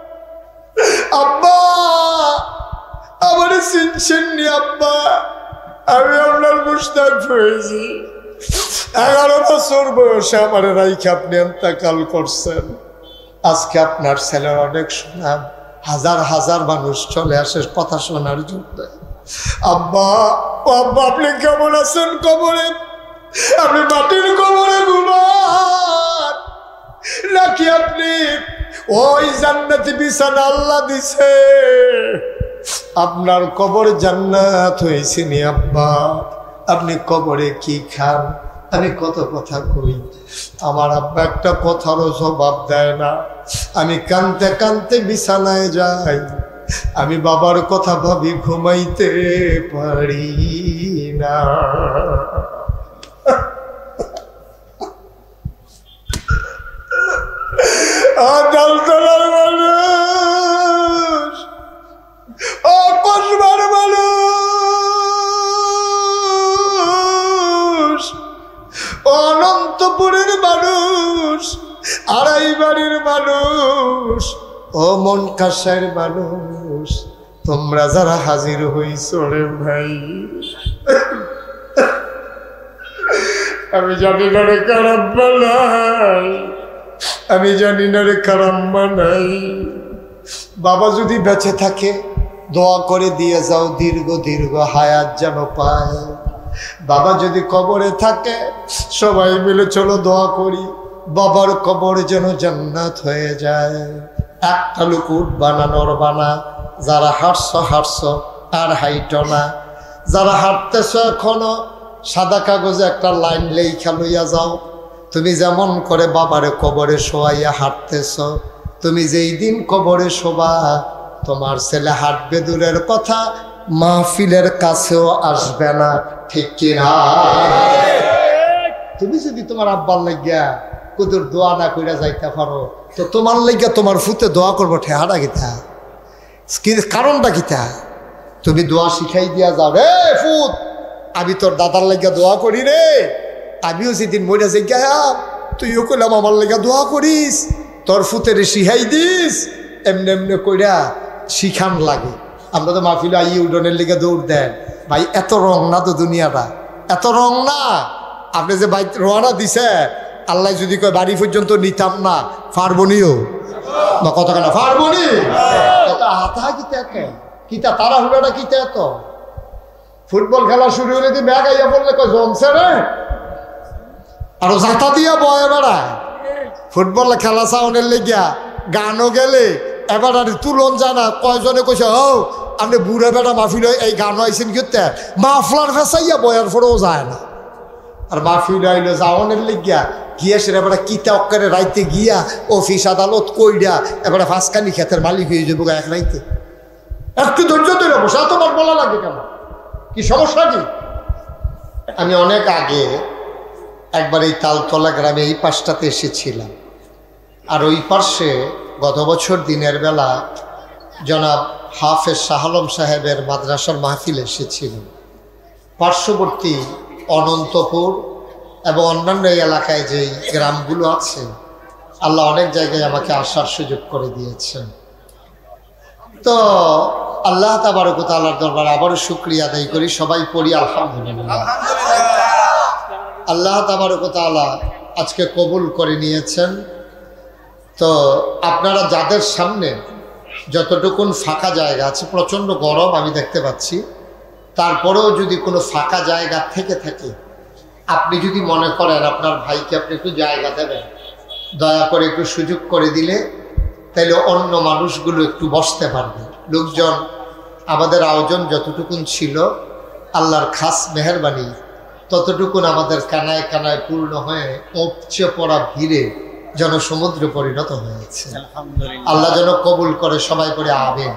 আব্বা আমার চিনছেন নি আব্বা, আমি আপনার মুশতাক ফয়েজি। 11 বছর বয়সে আমার রাইখে আপনি ইন্তেকাল করছেন। আজকে আপনার ছেলের অনেক সুনাম, হাজার হাজার মানুষ চলে আসে কথা শোনার জন্য। আব্বা, ও আব্বা, আপনি কেমন আছেন কবরে? আপনি মাটির কবরে ঘুমান নাকি আপনি ওই জান্নাতি বিছানা আল্লাহ দিছে? আপনার কবর জান্নাত হয়েছে নি আব্বা? আপনি কবরে কি খান? আমি কত কথা কই, আমার আব্বা একটা কথারও জবাব দেয় না। আমি কানতে কানতে বিছানায় যাই, আমি বাবার কথা ভাবি, ঘুমাইতে পারি না। দালতলার মানুষ, ও কসবার মানুষ, অনন্তপুরের মানুষ, আড়াই বাড়ির মানুষ, ও মন কাশের মানুষ, তোমরা যারা হাজির হইছ রে ভাই, আমি জানি না রে কারাম বানাই, আমি জানি না রে কারাম বানাই। বাবা যদি বেঁচে থাকে দোয়া করে দিয়ে যাও, দীর্ঘ দীর্ঘ হায়াত যেন পায়। বাবা যদি কবরে থাকে সবাই মিলে চলো দোয়া করি, বাবার কবর যেন জান্নাত হয়ে যায়। একটা লোক উঠবা না, নড়বা না। যারা হাঁটছ হাঁটছ, আর হাইট না। যারা হাঁটতেছ এখনো সাদা কাগজে একটা লাইন লেখা লইয়া যাও, তুমি যেমন করে বাবারে কবরে শোয়াইয়া হাঁটতেছ, তুমি যেই দিন কবরে শোবা তোমার ছেলে হাঁটবে দূরের কথা, মাহফিলের কাছেও আসবে না। ঠিক কিনা? তুমি যদি তোমার আব্বার লাগিয়া কুদুর দোয়া না কইরা যাইতে পারো, তো তোমার লাগিয়া তোমার ফুতে দোয়া করবো ঠেহাটা গীতা, কারণটা গীতা? তুমি দোয়া শিখাই দিয়া যাও, রে ফুত আমি তোর দাদার লাগিয়া দোয়া করি রে, আমিও যেদিন মইরা যাই তুইও কইলাম আমার লাগিয়া দোয়া করিস, তোর ফুতের শিখাই দিস, এমনি এমনি কইরা শিখান লাগে। আমরা তো মাহফিল আইয়ে উডনের লিগে দৌড় দেন, ভাই এত রং না তো দুনিয়াটা, এত রং না। আপনি যে বাইক রোয়ানা দিছে, আল্লাহ যদি কয় বাড়ি পর্যন্ত নিতাম না, পারবনিও না, কথা কেনা পারবনি, হাতা কিতা এত কিতা তারা হুড়াটা কিতা এত। ফুটবল খেলা শুরু হলে দি ব্যাগ আইয়া বললে কয় জমছে রে, আরো জাতা দিয়া বয়ে বেড়ায়। ফুটবল খেলা চাউনের লেগিয়া গানও গেলে এবার আর তুলন জানা কয়জনে কইছে, ও আপনি বুড়া বেড়া মাহফিল এই গানও আইসেন কিতে, মাফলার ফেসাইয়া বয়ার পরেও যায় না। আর মাহফিল আইলো যাওয়ানের লেগিয়া গিয়া সেটা এবার কিতা অক্কারে রাইতে গিয়া অফিস আদালত কইরা এবার ফাঁসকানি ক্ষেতের মালিক হয়ে যাবো এক রাইতে। একটু ধৈর্য ধরে বসে তোমার বলা লাগে কেন, কি সমস্যা কি? আমি অনেক আগে একবার এই তালতলা গ্রামে এই পাশটাতে এসেছিলাম, আর ওই পার্শ্বে গত বছর দিনের বেলা জনাব হাফেজ শাহ আলম সাহেবের মাদ্রাসার মাহফিল এসেছিল। পার্শ্ববর্তী অনন্তপুর এবং অন্যান্য এলাকায় যেই গ্রামগুলো আছে, আল্লাহ অনেক জায়গায় আমাকে আসার সুযোগ করে দিয়েছেন। তো আল্লাহ তাবারক ওয়া তাআলার দরবারে আবারও শুকরিয়া আদায় করি, সবাই পড়ি আলহামদুলিল্লাহ। আল্লাহ তাবারক ওয়া তাআলা আজকে কবুল করে নিয়েছেন। তো আপনারা যাদের সামনে যতটুকুন ফাঁকা জায়গা আছে, প্রচণ্ড গরম আমি দেখতে পাচ্ছি, তারপরেও যদি কোনো ফাঁকা জায়গা থেকে থাকে, আপনি যদি মনে করেন আপনার ভাইকে আপনি একটু জায়গা দেবেন, দয়া করে একটু সুযোগ করে দিলে তাইলে অন্য মানুষগুলো একটু বসতে পারবে। লোকজন আমাদের আয়োজন যতটুকুন ছিল আল্লাহর খাস মেহেরবানি, ততটুকুন আমাদের কানায় কানায় পূর্ণ হয়ে উপচে পড়া ভিড়ে জনসমুদ্রে পরিণত হয়েছে। আল্লাহ যেন কবুল করে, সবাই করে আমিন।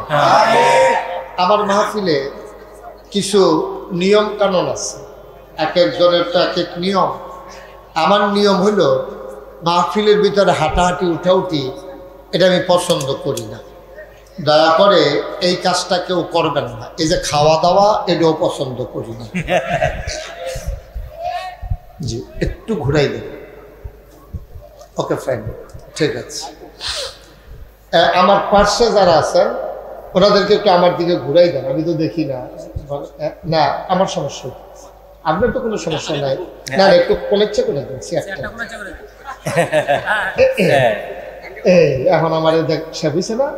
আমার মাহফিলে কিছু নিয়ম কানুন আছে, এক একজনের তো এক এক নিয়ম। আমার নিয়ম হলো মাহফিলের ভিতরে হাঁটাহাঁটি উঠাউঠি এটা আমি পছন্দ করি না, দয়া করে এই কাজটা কেউ করবেন না। এই যে খাওয়া দাওয়া এটাও পছন্দ করি না। জি একটু ঘুরাই দেব, ওকে ফাইন, ঠিক আছে। আমার পার্শ্বে যারা আছেন ওনাদেরকে একটু আমার দিকে ঘুরাই দেন, আমি তো দেখি না। না আমার সমস্যা, আপনার তো কোনো সমস্যা নাই। না একটু কোলেচ্ছে করে দিচ্ছি এখন আমার বুঝছে না,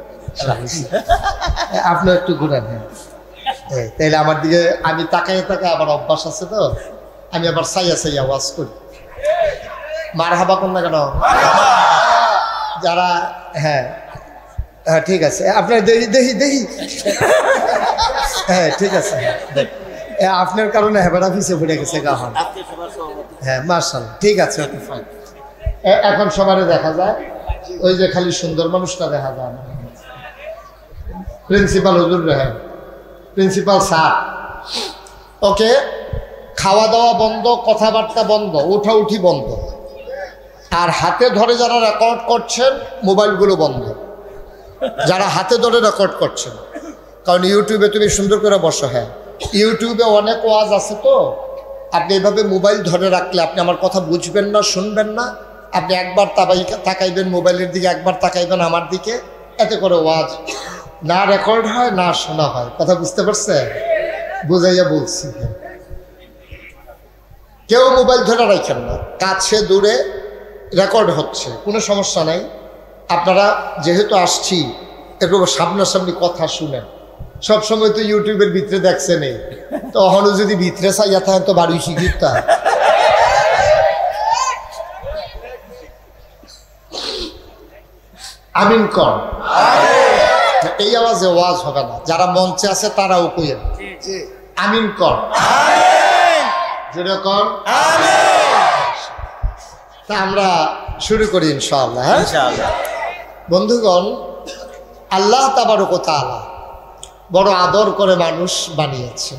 আপনি একটু ঘুরান। হ্যাঁ তাইলে আমার দিকে আমি তাকাইয়ে তাকাই আবার অভ্যাস আছে, তো আমি আবার সাইয়া সাইয়া ওয়াজ করি। মার হাবা কোন না কেন যারা, হ্যাঁ হ্যাঁ ঠিক আছে, আপনার দেখি দেখি দেখি, হ্যাঁ ঠিক আছে, আপনার কারণে হেবারা পিছিয়ে পড়ে গেছে গা। হ্যাঁ মার্শাল্লাহ, ঠিক আছে, ওকে ফাইন। এখন সবারে দেখা যায়, ওই যে খালি সুন্দর মানুষটা দেখা যায় না। প্রিন্সিপাল হুজুর রেহেন, প্রিন্সিপাল স্যার, ওকে। খাওয়া দাওয়া বন্ধ, কথাবার্তা বন্ধ, উঠাউঠি বন্ধ, আর হাতে ধরে যারা রেকর্ড করছেন মোবাইলগুলো বন্ধ। যারা হাতে ধরে রেকর্ড করছেন, কারণ ইউটিউবে তুমি সুন্দর করে বসো, হ্যাঁ ইউটিউবে অনেক ওয়াজ আছে, তো আপনি এভাবে মোবাইল ধরে রাখলে আপনি আমার কথা বুঝবেন না, শুনবেন না। আপনি একবার তাকাইবেন মোবাইলের দিকে, একবার তাকাইবেন আমার দিকে, এতে করে ওয়াজ না রেকর্ড হয় না শোনা হয়। কথা বুঝতে পারছেন? বুঝাইয়া বলছি। কেউ মোবাইল ধরে রাখেন না, কাছে দূরে রেকর্ড হচ্ছে, কোনো সমস্যা নাই। আপনারা যেহেতু আসছি এরকম সামনাসামনি কথা শুনেন। সবসময় তো ইউটিউবের ভিতরে দেখছে নেই, তো এখনো যদি ভিতরে চাইয়া থাকেন তো বাড়ি শিখিতা। আমিন কর, এই আওয়াজে ওয়াজ হবে না। যারা মঞ্চে আছে তারাও কইেন আমিন কর। যেরকম তা আমরা শুরু করি ইনশাআল্লাহ। বন্ধুগণ, আল্লাহ তাবারক ওয়া তাআলা বড় আদর করে মানুষ বানিয়েছেন।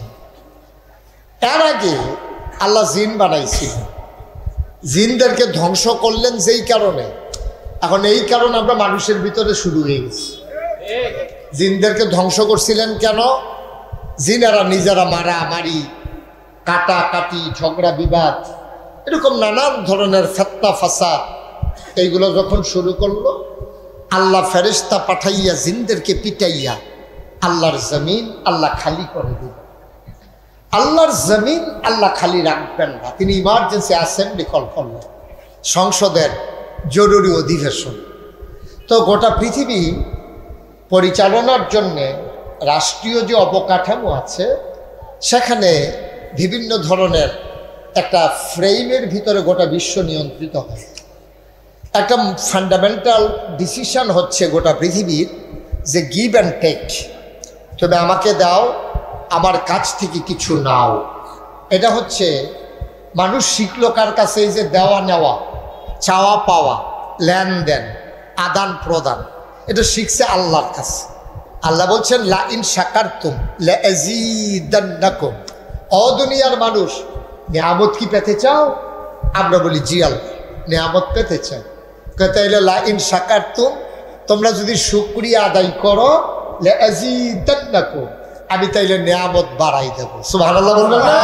এর আগে আল্লাহ জিন বানাইছিল, জিনদেরকে ধ্বংস করলেন যেই কারণে, এখন এই কারণে আমরা মানুষের ভিতরে শুরু হয়ে গেছি। জিনদেরকে ধ্বংস করছিলেন কেন? জিনেরা নিজেরা মারামারি, কাটাকাটি, ঝগড়া বিবাদ, এরকম নানান ধরনের ফিতনা ফাসাদ এইগুলো যখন শুরু করলো, আল্লাহ ফেরেশতা পাঠাইয়া জিনদেরকে পিটাইয়া আল্লাহর জমিন আল্লাহ খালি করে দিল। আল্লাহর জমিন আল্লাহ খালি রাখবেন না, তিনি ইমার্জেন্সি অ্যাসেম্বলি কল করলেন, সংসদের জরুরি অধিবেশন। তো গোটা পৃথিবী পরিচালনার জন্যে রাষ্ট্রীয় যে অবকাঠামো আছে, সেখানে বিভিন্ন ধরনের একটা ফ্রেমের ভিতরে গোটা বিশ্ব নিয়ন্ত্রিত হয়। একটা ফান্ডামেন্টাল ডিসিশন হচ্ছে গোটা পৃথিবীর যে গিভ অ্যান্ড টেক, তবে আমাকে দাও, আমার কাছ থেকে কিছু নাও। এটা হচ্ছে মানুষ শিখলো কার কাছে? এই যে দেওয়া নেওয়া, চাওয়া পাওয়া, লেনদেন, আদান প্রদান, এটা শিখছে আল্লাহর কাছে। আল্লাহ বলছেন লা ইন শাকারতুম লা আযীদান্নাকুম। ও দুনিয়ার মানুষ, নিয়ামত কি পেতে চাও? আমরা বলি জি আল্লাহ, নিয়ামত পেতে চাই। তাইলে লা ইন শাকারতুম, তোমরা যদি শুকরিয়া আদায় করো, লা আযীদান্নাকুম, আমি তাইলে নিয়ামত বাড়াই দেবো। সুবহানাল্লাহ বলবেন না?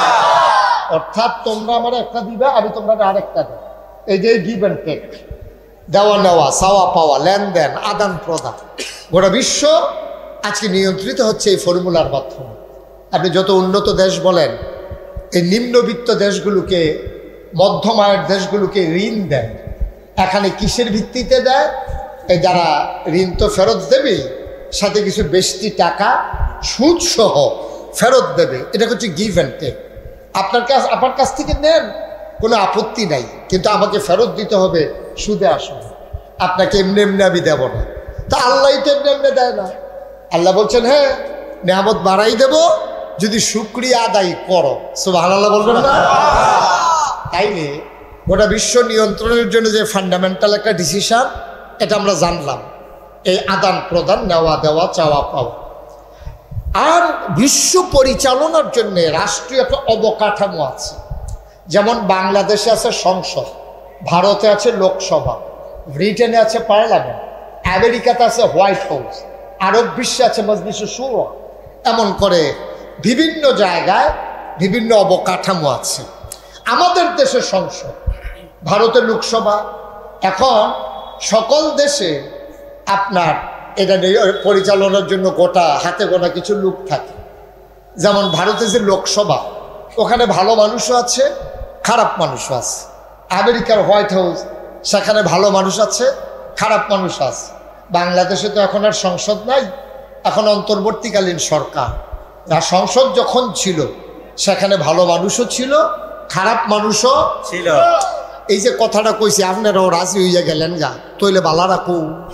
অর্থাৎ তোমরা আমার একটা দিবা, আমি তোমরা আরেকটা দেব। এই যে গিভ অ্যান্ড টেক, দেওয়া নেওয়া, চাওয়া পাওয়া, লেনদেন, আদান প্রদান, গোটা বিশ্ব আজকে নিয়ন্ত্রিত হচ্ছে এই ফর্মুলার মাধ্যমে। আপনি যত উন্নত দেশ বলেন, এই নিম্নবিত্ত দেশগুলোকে, মধ্যম আয়ের দেশগুলোকে ঋণ দেয়। এখানে কিসের ভিত্তিতে দেয়? এই যারা ঋণ তো ফেরত দেবে, সাথে কিছু বেশি টাকা সুদ সহ ফেরত দেবে। এটা হচ্ছে গিভ অ্যান্ড টেক। আপনার কাছ থেকে নেন, কোনো আপত্তি নাই, কিন্তু আমাকে ফেরত দিতে হবে সুদে আসলে। আপনাকে এমনি এমনি আমি দেব না। তা আল্লাহ তো এমনি এমনি দেয় না। আল্লাহ বলছেন হ্যাঁ, নিয়ামত বাড়াই দেব যদি শুকরিয়া আদায় করো। সুবহানাল্লাহ বলবেন না? তাইলে গোটা বিশ্ব নিয়ন্ত্রণের জন্য যে ফান্ডামেন্টাল একটা ডিসিশন, এটা আমরা জানলাম, এই আদান প্রদান, নেওয়া দেওয়া, চাওয়া পাওয়া। আর বিশ্ব পরিচালনার জন্য রাষ্ট্রীয় একটা অবকাঠামো আছে। যেমন বাংলাদেশে আছে সংসদ, ভারতে আছে লোকসভা, ব্রিটেনে আছে পার্লামেন্ট, আমেরিকাতে আছে হোয়াইট হাউস, আরব বিশ্বে আছে মজলিসে শুরা। এমন করে বিভিন্ন জায়গায় বিভিন্ন অবকাঠামো আছে। আমাদের দেশে সংসদ, ভারতের লোকসভা। এখন সকল দেশে আপনার এটা পরিচালনার জন্য গোটা হাতে গোনা কিছু লোক থাকে। যেমন ভারতে যে লোকসভা, ওখানে ভালো মানুষও আছে, খারাপ মানুষও আছে। আমেরিকার হোয়াইট হাউস, সেখানে ভালো মানুষ আছে, খারাপ মানুষ আছে। বাংলাদেশে তো এখন আর সংসদ নাই, এখন অন্তর্বর্তীকালীন সরকার। আর সংসদ যখন ছিল, সেখানে ভালো মানুষও ছিল, খারাপ মানুষও ছিল। এই যে কথাটা কইছি, আপনারাও রাজি হইয়া গেলেন গা, তইলে বালা রাখো।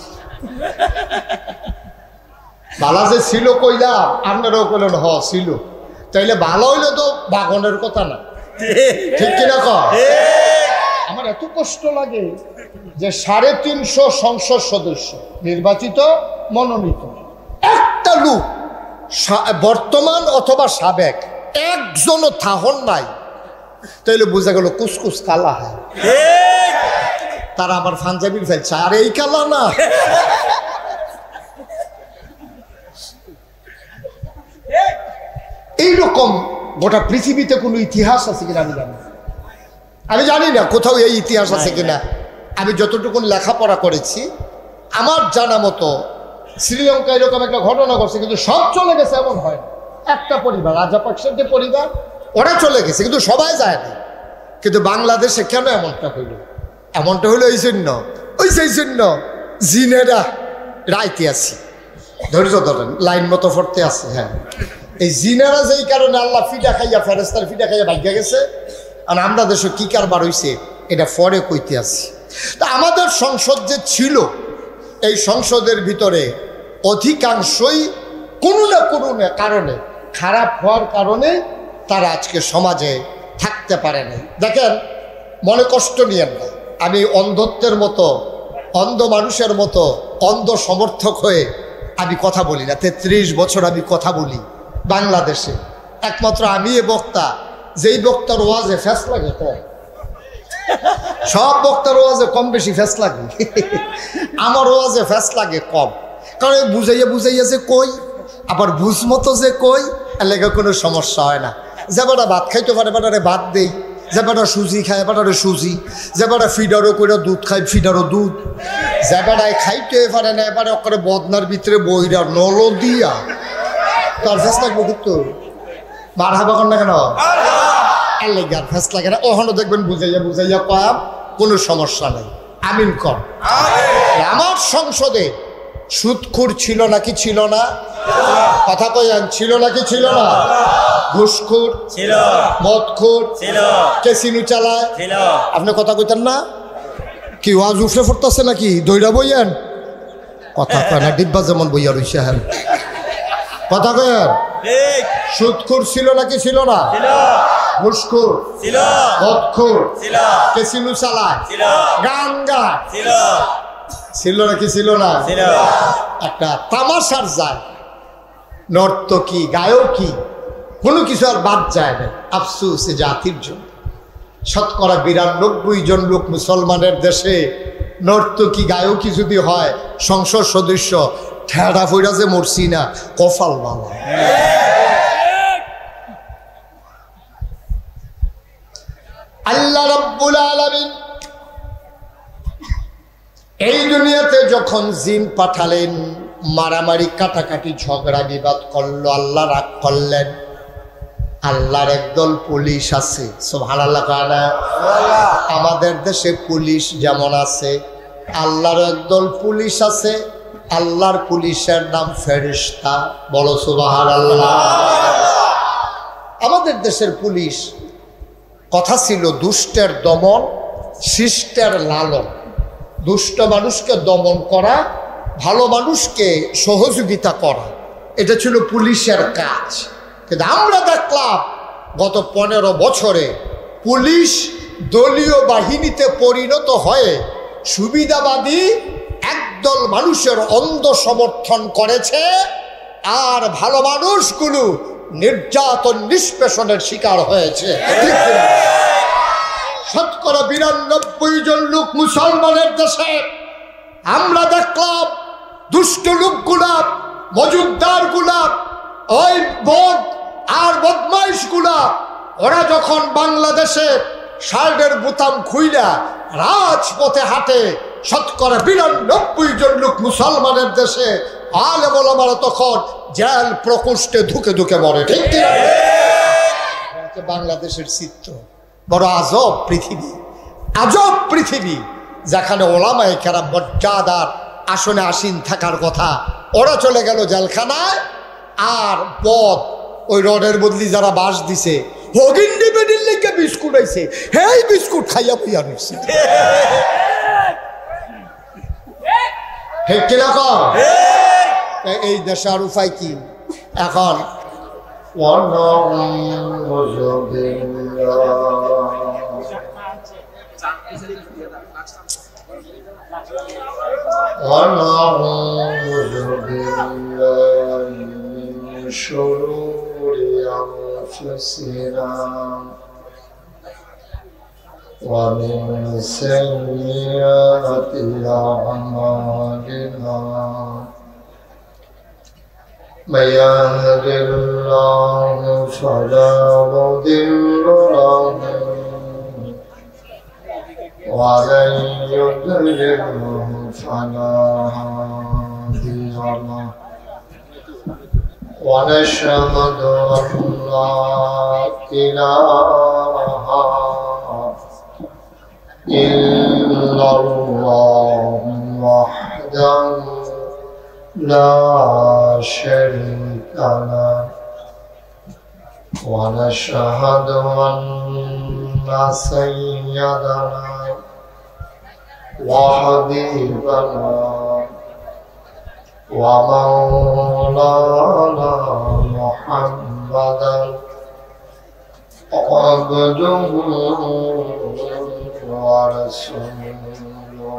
বালা যে ছিল কইলাম, আপনারাও কইলেন হ ছিল, তাইলে ভালো হইলে তো বাগনের কথা না, ঠিক কিনা কর? আমার এত কষ্ট লাগে যে 350 সংসদ সদস্য নির্বাচিত, মনোনীত, একটা লোক বর্তমান অথবা সাবেক একজনও থাহন নাই, তাইলে বোঝা গেল কুসকুস কালা হয়। তারা আমার পাঞ্জাবির ফেলছে, আর এই কালা না। এইরকম গোটা পৃথিবীতে কোনো ইতিহাস আছে কিনা আমি জানি না, কোথাও এই ইতিহাস আছে কিনা। আমি যতটুকু লেখাপড়া করেছি, আমার জানা মতো শ্রীলঙ্কা এরকম একটা ঘটনা ঘটছে, কিন্তু সব চলে গেছে এমন হয় না। একটা পরিবার, রাজাপাকসের যে পরিবার, ওরা চলে গেছে, কিন্তু সবাই যায় না। কিন্তু বাংলাদেশে কেন এমনটা হইল? এমনটা হইলো এই জন্য, সেই জন্য জিনেরা রাইতে আছি, ধৈর্য ধরেন, লাইন মতো পড়তে আছে। হ্যাঁ, এই জিনেরা যেই কারণে আল্লাহ ফিডা খাইয়া, ফেরেস্তার ফিডা খাইয়া ভাগ্যা গেছে। আর আমরা দেশে কি কারবার হইছে এটা পরে কইতে আছি। তা আমাদের সংসদ যে ছিল, এই সংসদের ভিতরে অধিকাংশই কোনো না কোনো কারণে, খারাপ হওয়ার কারণে তারা আজকে সমাজে থাকতে পারে নাই। দেখেন, মনে কষ্ট নিয়েন না, আমি অন্ধত্বের মতো, অন্ধ মানুষের মতো অন্ধ সমর্থক হয়ে আমি কথা বলি না। 33 বছর আমি কথা বলি বাংলাদেশে, একমাত্র আমি এ বক্তা যেই বক্তার ওয়াজে ফ্যাস লাগে কম। সব বক্তার ওয়াজে কম বেশি ফ্যাস লাগে, আমার ওয়াজে ফ্যাস লাগে কম। কারণ বুঝাইয়া বুঝাইয়া যে কই, আবার বুঝ মতো যে কই, এলাকা কোনো সমস্যা হয় না। যে বেটা ভাত খাইতে পারে বেটারে ভাত দেই, যে বেটা সুজি খায় বেটারে সুজি, যে বেটা ফিডারও করে দুধ খায় ফিডারও দুধ, যে বেটায় খাইতে পারে না এবারে ওখানে বদনার ভিতরে বইরা নল দিয়া তার ফ্যাস লাগবে। কিন্তু মার হাবা কর না কেন, এলাকার ফ্যাস লাগে না। ওখানে দেখবেন বুঝাইয়া বুঝাইয়া কয়াম, কোনো সমস্যা নেই। আমিন কর। আমার সংসদে সুদখোর ছিল নাকি ছিল না? কথা কইয়ান, ছিল নাকি ছিল না? ঘুষখোর ছিল, মদখোর ছিল, ক্যাসিনো চালায় ছিল। আপনি কথা কইতেন না? কি ওয়াজ উফরে পড়তেছে নাকি? দইরা বইয়েন কথা কয় না, ডিব্বা যেমন বইয়া রইছে। হ্যাঁ কথা কইয়েন। সুদখোর ছিল নাকি ছিল না? ঘুষখোর ছিল, মদখোর ছিল, ক্যাসিনো চালায় ছিল, গান গায় ছিল, ছিল নাকি ছিল না? একটা তামাশার যায় নর্তকী গায়কী কোনো কিছু আর বাদ যায় না। আফসোস এ জাতির জন্য। 92% জন লোক মুসলমানের দেশে নর্তকী গায়কী যদি হয় সংসদ সদস্য, ঠেড়া ফইরা যে মরছি না, কপাল ভালো। আল্লাহ রাব্বুল আলামিন এই দুনিয়াতে যখন জিন পাঠালেন, মারামারি কাটাকাটি ঝগড়া বিবাদ করলো, আল্লাহ রাগ করলেন। আল্লাহর একদল পুলিশ আছে, সুবহানাল্লাহ। আমাদের দেশে পুলিশ যেমন আছে, আল্লাহর একদল পুলিশ আছে। আল্লাহর পুলিশের নাম ফেরেশতা। বলো সুবহানাল্লাহ। আমাদের দেশের পুলিশ কথা ছিল দুষ্টের দমন, শিষ্টের লালন। দুষ্ট মানুষকে দমন করা, ভালো মানুষকে সহযোগিতা করা, এটা ছিল পুলিশের কাজ। কিন্তু আমরা দেখলাম গত 15 বছরে পুলিশ দলীয় বাহিনীতে পরিণত হয়ে সুবিধাবাদী একদল মানুষের অন্ধ সমর্থন করেছে, আর ভালো মানুষগুলো নির্যাতন নিষ্পেষণের শিকার হয়েছে। 92% জন লোক মুসলমানের দেশে আমরা দেখলাম দুষ্ট লোকগুলা, মজুদ্দার গুলা, ওই বদ আর বদমাইশ গুলা, ওরা যখন বাংলাদেশে শার্টের বোতাম খুইলা রাজপথে হাঁটে, 92% জন লোক মুসলমানের দেশে আলেম ওলামারা তখন জেল প্রকোষ্ঠে ধুকে ধুকে মরে। ঠিক কিনা? বাংলাদেশের চিত্র বড় আজব পৃথিবী, আজব পৃথিবী, যেখানে ওলামায়ে কেরাম মর্যাদার আসনে আসীন থাকার কথা, ওরা চলে গেল জেলখানায়। আর পদ ওই রডের বদলি যারা বাস দিছে, হগিন্ডি বেডির লেগে বিস্কুট আইছে, হেই বিস্কুট খাইয়া বইয়া রইছে। ঠিক কিনা কম? এই দেশে আর উপায় কি এখন? ومن سيئات أعمالنا من يهد الله فلا مضل له ومن يضلل فلا هادي له ونشهد أن لا إله إلا الله وحده لا شريك له ونشهد أن سيدنا وحبيبنا ومولانا محمدا عبده ورسوله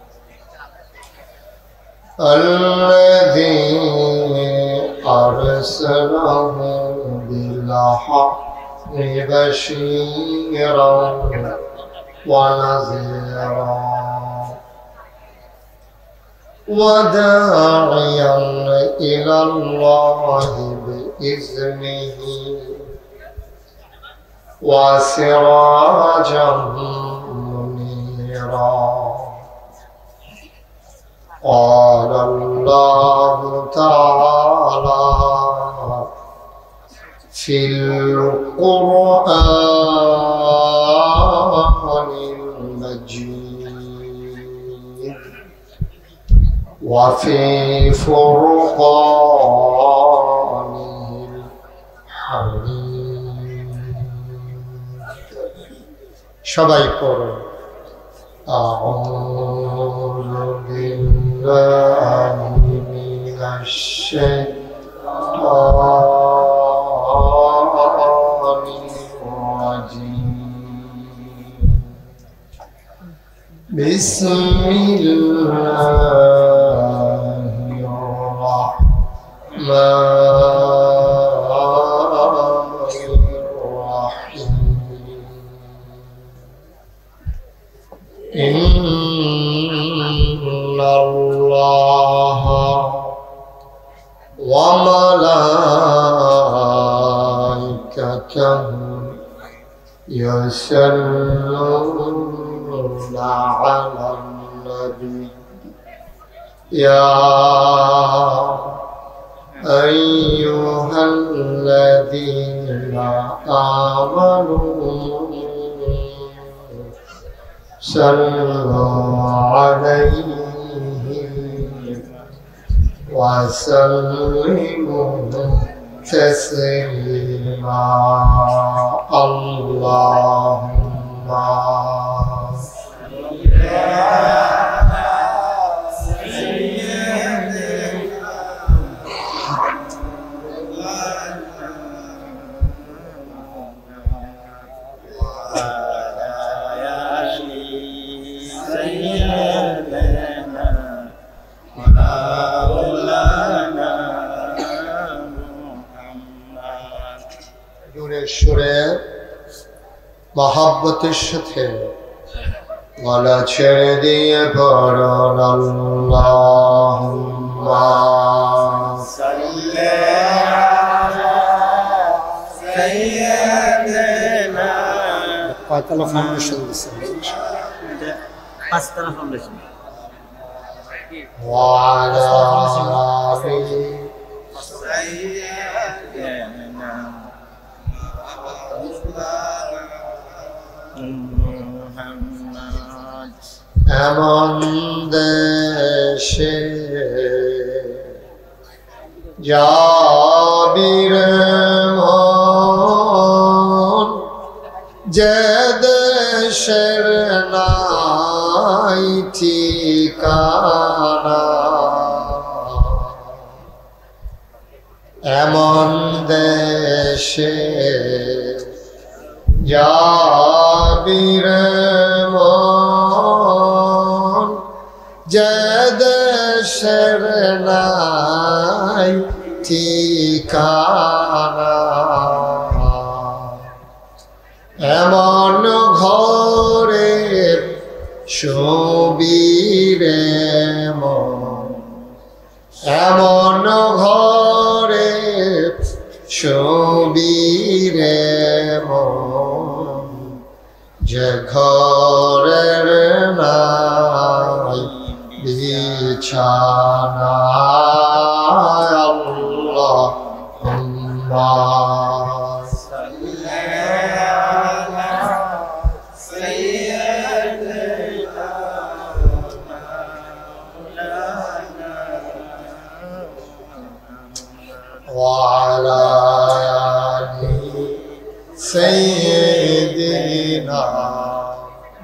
الذي أرسله بالحق بشيرا ونذيرا وداعيا إلى الله بإذنه وسراجا منيرا قال الله تعالى في القرآن المجيد وفي فرقانه الحميد সবাই পড়ুন أعوذ بالله من الشيطان الرجيم بسم الله الرحمن الرحيم إن الله وملائكته يصلون على النبي يا أيها الذين آمنوا صلوا عليه وسلموا تسليما اللهم সুরে মহব্বতের সাথে গলা ছেড়ে দিয়ে পড়ুন আল্লাহুম্মা সাল্লি আলা সাইয়্যিদিনা কয়তলা ফাউন্ডেশন দিছেন পাঁচতলা ফাউন্ডেশন ওয়া আলা আলিহি সাইয়্যিদিনা এমন দেশে যাবিরে মন যে দেশের নাই ঠিকানা এমন দেশে যাবিরে মন যে দেশের নাই ঠিকানা এমন ঘরে শোবিরে মন এমন ঘরে শোবিরে মন যে ঘরের নাই বিছানা আল্লাহুম্মা সাল্লি আলা সাইয়্যিদিনা মাওলানা ওয়া আলা আলি সাইয়্যিদিনা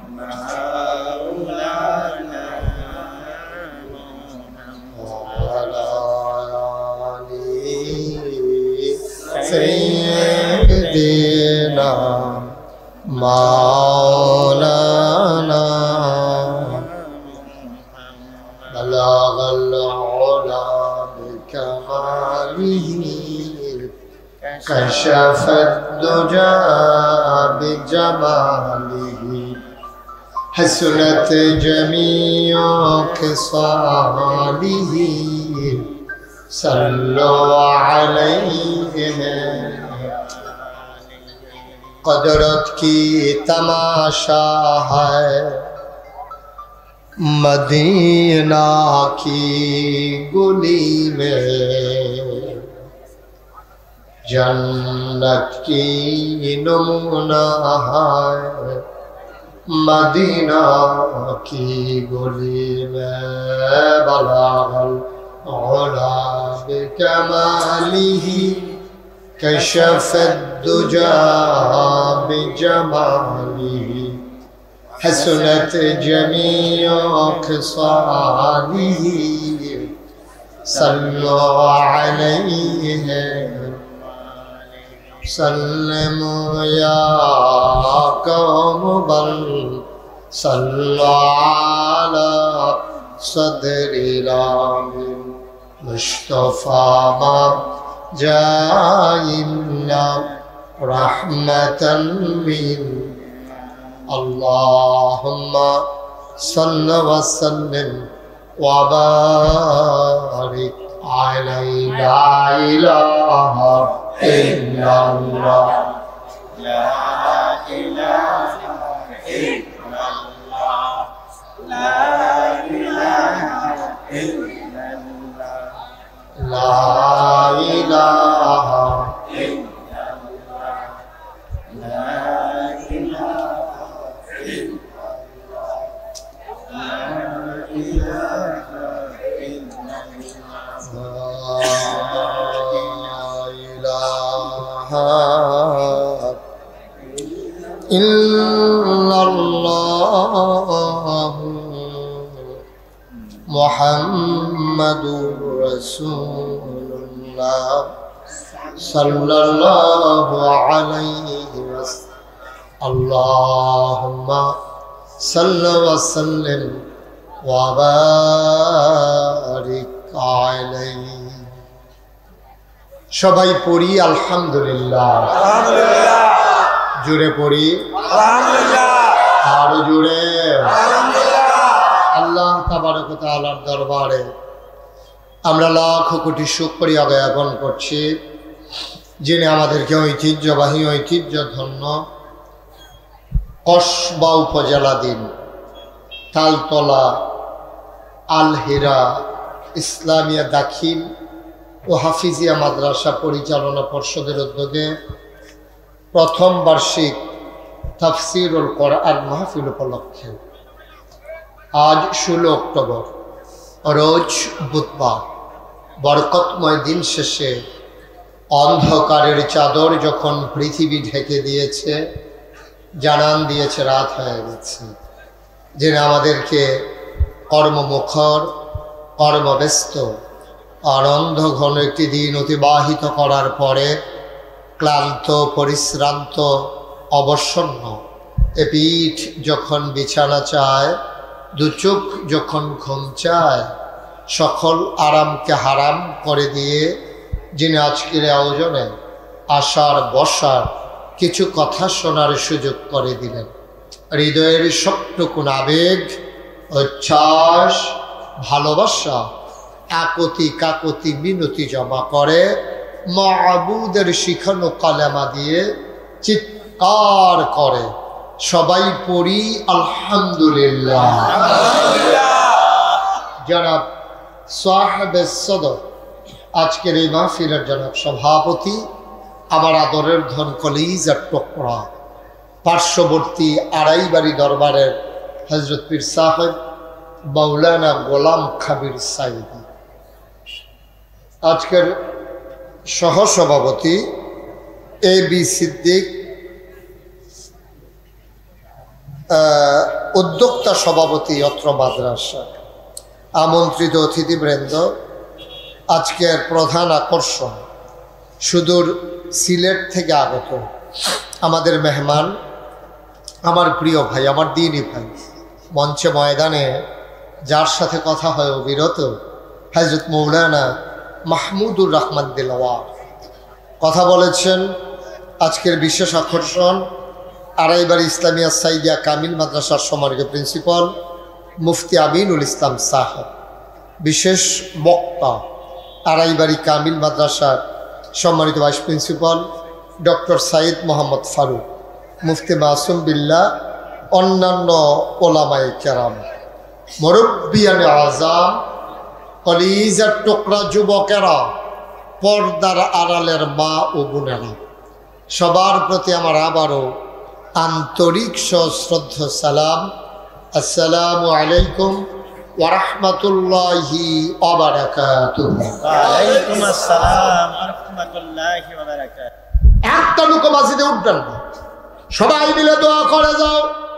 مولانا بلغ العلا بكماله كشف الدجى بجماله حسنت جميع خصاله صلوا عليه قدرت کی تماشا ہے مدینہ کی گلی میں جنت کی نمونہ ہے مدینہ کی گلی میں بلغ العلا بکمالہ كشف الدجى بجماله حسنت جميع خصاله صلوا عليه سلموا يا قوم بل صلوا على صدر المصطفى ما جائنا رحمة من اللهم صل وسلم وبارك عليه لا إله إلا الله لا إله إلا الله لا إله إلا الله لا إله إلا الله لا إله إلا الله لا إله إلا الله لا إله إلا الله محمد رسول الله صلى الله عليه وسلم اللهم صل وسلم وبارك عليه সবাই পড়ি আলহামদুলিল্লাহ আলহামদুলিল্লাহ জোরে পড়ি আলহামদুলিল্লাহ আরো জোরে আলহামদুলিল্লাহ আল্লাহ তাবারক ওয়া তাআলার দরবারে আমরা লাখ কোটি শুকরিয়া জ্ঞাপন করছি যিনি আমাদেরকে ঐতিহ্যবাহী ঐতিহ্যধন্য কসবা উপজেলাধীন তালতলা আল হিরা ইসলামিয়া দাখিল ও হাফিজিয়া মাদ্রাসা পরিচালনা পর্ষদের উদ্যোগে প্রথম বার্ষিক তাফসীরুল কোরআন মাহফিল উপলক্ষে আজ 16 অক্টোবর রোজ বুধবার বরকতময় দিন শেষে অন্ধকারের চাদর যখন পৃথিবী ঢেকে দিয়েছে জানান দিয়েছে রাত হয়ে গেছে যিনি আমাদেরকে কর্মমুখর কর্মব্যস্ত আনন্দ ঘন একটি দিন অতিবাহিত করার পরে ক্লান্ত পরিশ্রান্ত অবসন্ন এ পিঠ যখন বিছানা চায় দু চোখ যখন ঘুম চায় সকল আরামকে হারাম করে দিয়ে যিনি আজকের আয়োজনে আসার বসার কিছু কথা শোনার সুযোগ করে দিলেন হৃদয়ের সবটুকুন আবেগ উচ্ছ্বাস ভালোবাসা একতি কাকতি মিনতি জমা করে মাবুদের শিখানো কালেমা দিয়ে চিৎকার করে সবাই পড়ি আলহামদুলিল্লাহ জনাব সাহেবে সদর আজকের এই মাহফিলের জনাব সভাপতি আমার আদরের ধন কলিজার টুকরা পার্শ্ববর্তী আড়াইবাড়ি দরবারের হযরত পীর সাহেব মাওলানা গোলাম খাবির সাইদি আজকের সহসভাপতি এ বি সিদ্দিক উদ্যোক্তা সভাপতি অত্র মাদ্রাসা আমন্ত্রিত অতিথিবৃন্দ আজকের প্রধান আকর্ষণ সুদূর সিলেট থেকে আগত আমাদের মেহমান আমার প্রিয় ভাই, আমার দিনই ভাই, মঞ্চে ময়দানে যার সাথে কথা হয় অবিরত, হযরত মৌলানা মাহমুদুর রহমান দিলওয়ার কথা বলেছেন। আজকের বিশেষ আকর্ষণ আড়াইবাড়ি ইসলামিয়া সাইদিয়া কামিল মাদ্রাসার সম্মানিত প্রিন্সিপাল মুফতি আমিনুল ইসলাম সাহেব, বিশেষ বক্তা আড়াইবাড়ি কামিল মাদ্রাসার সম্মানিত vice principal doctor Saeed Mohammad Faruk, Mufti Masum Billah, অন্যান্য ওলামায়ে কেরাম, মুরব্বিয়ানে আযাম, কলিজার টুকরা যুবকেরা, পর্দার আড়ালের মা ও বোনেরা, সবার প্রতি আমার আবারও আন্তরিক সশ্রদ্ধ সালাম। আসসালামু আলাইকুম ওয়া রাহমাতুল্লাহি ওয়া বারাকাতুহু। ওয়া আলাইকুম আসসালাম ওয়া রাহমাতুল্লাহি ওয়া বারাকাতুহু। একটা লোক মসজিদে উঠবেন না, সবাই মিলে দোয়া করে যাও।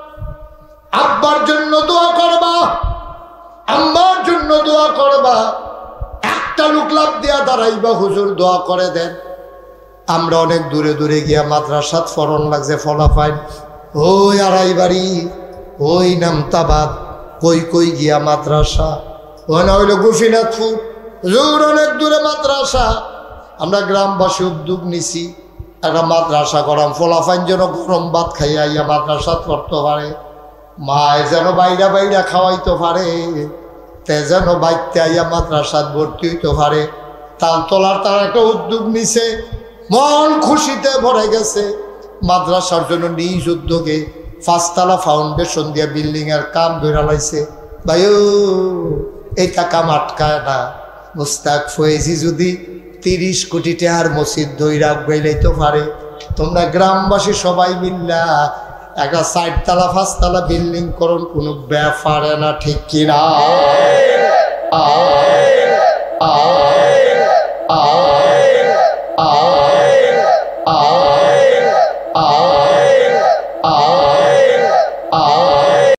আব্বার জন্য দোয়া করবা, আম্মার জন্য দোয়া করবা। একটা লোক লাভ দিয়া দাঁড়াইবা, হুজুর দোয়া করে দেন। আমরা অনেক দূরে দূরে গিয়া মাদ্রাসাত ফরন লাগছে ফলাফাইন, ওই আড়াইবাড়ি, ওই নামতাবাদ, কই কই গিয়া মাদ্রাসা, ওখানে হইল গোপীনাথপুর, হুজুর অনেক দূরে মাদ্রাসা। আমরা গ্রামবাসী উদ্যোগ নিছি একটা মাদ্রাসা করাম, ফলাফাইন যেন গরম ভাত খাইয়া ইয়া মাদ্রাসাত পড়তে পারে, মায় যেন বাইরা বাইরা খাওয়াইতে পারে, তে যেন বাইতে আইয়া মাদ্রাসাত ভর্তি হইতে পারে। তালতলার তার একটা উদ্যোগ নিছে, মন খুশিতে ভরে গেছে। মাদ্রাসার জন্য নিজ উদ্যোগে 5 তলা ফাউন্ডেশন দিয়ে বিল্ডিং এর কাম ধরে লাইছে। ভাইও এটা কাম আটকায় না। মুস্তাক ফয়েজি যদি 30 কোটি টাকার মসজিদ ধইরা গাইলাইতে পারে, তোমরা গ্রামবাসী সবাই মিল্লা একটা 4 তলা 5 তলা বিল্ডিং করুন, কোনো ব্যাপার না, ঠিক কিনা?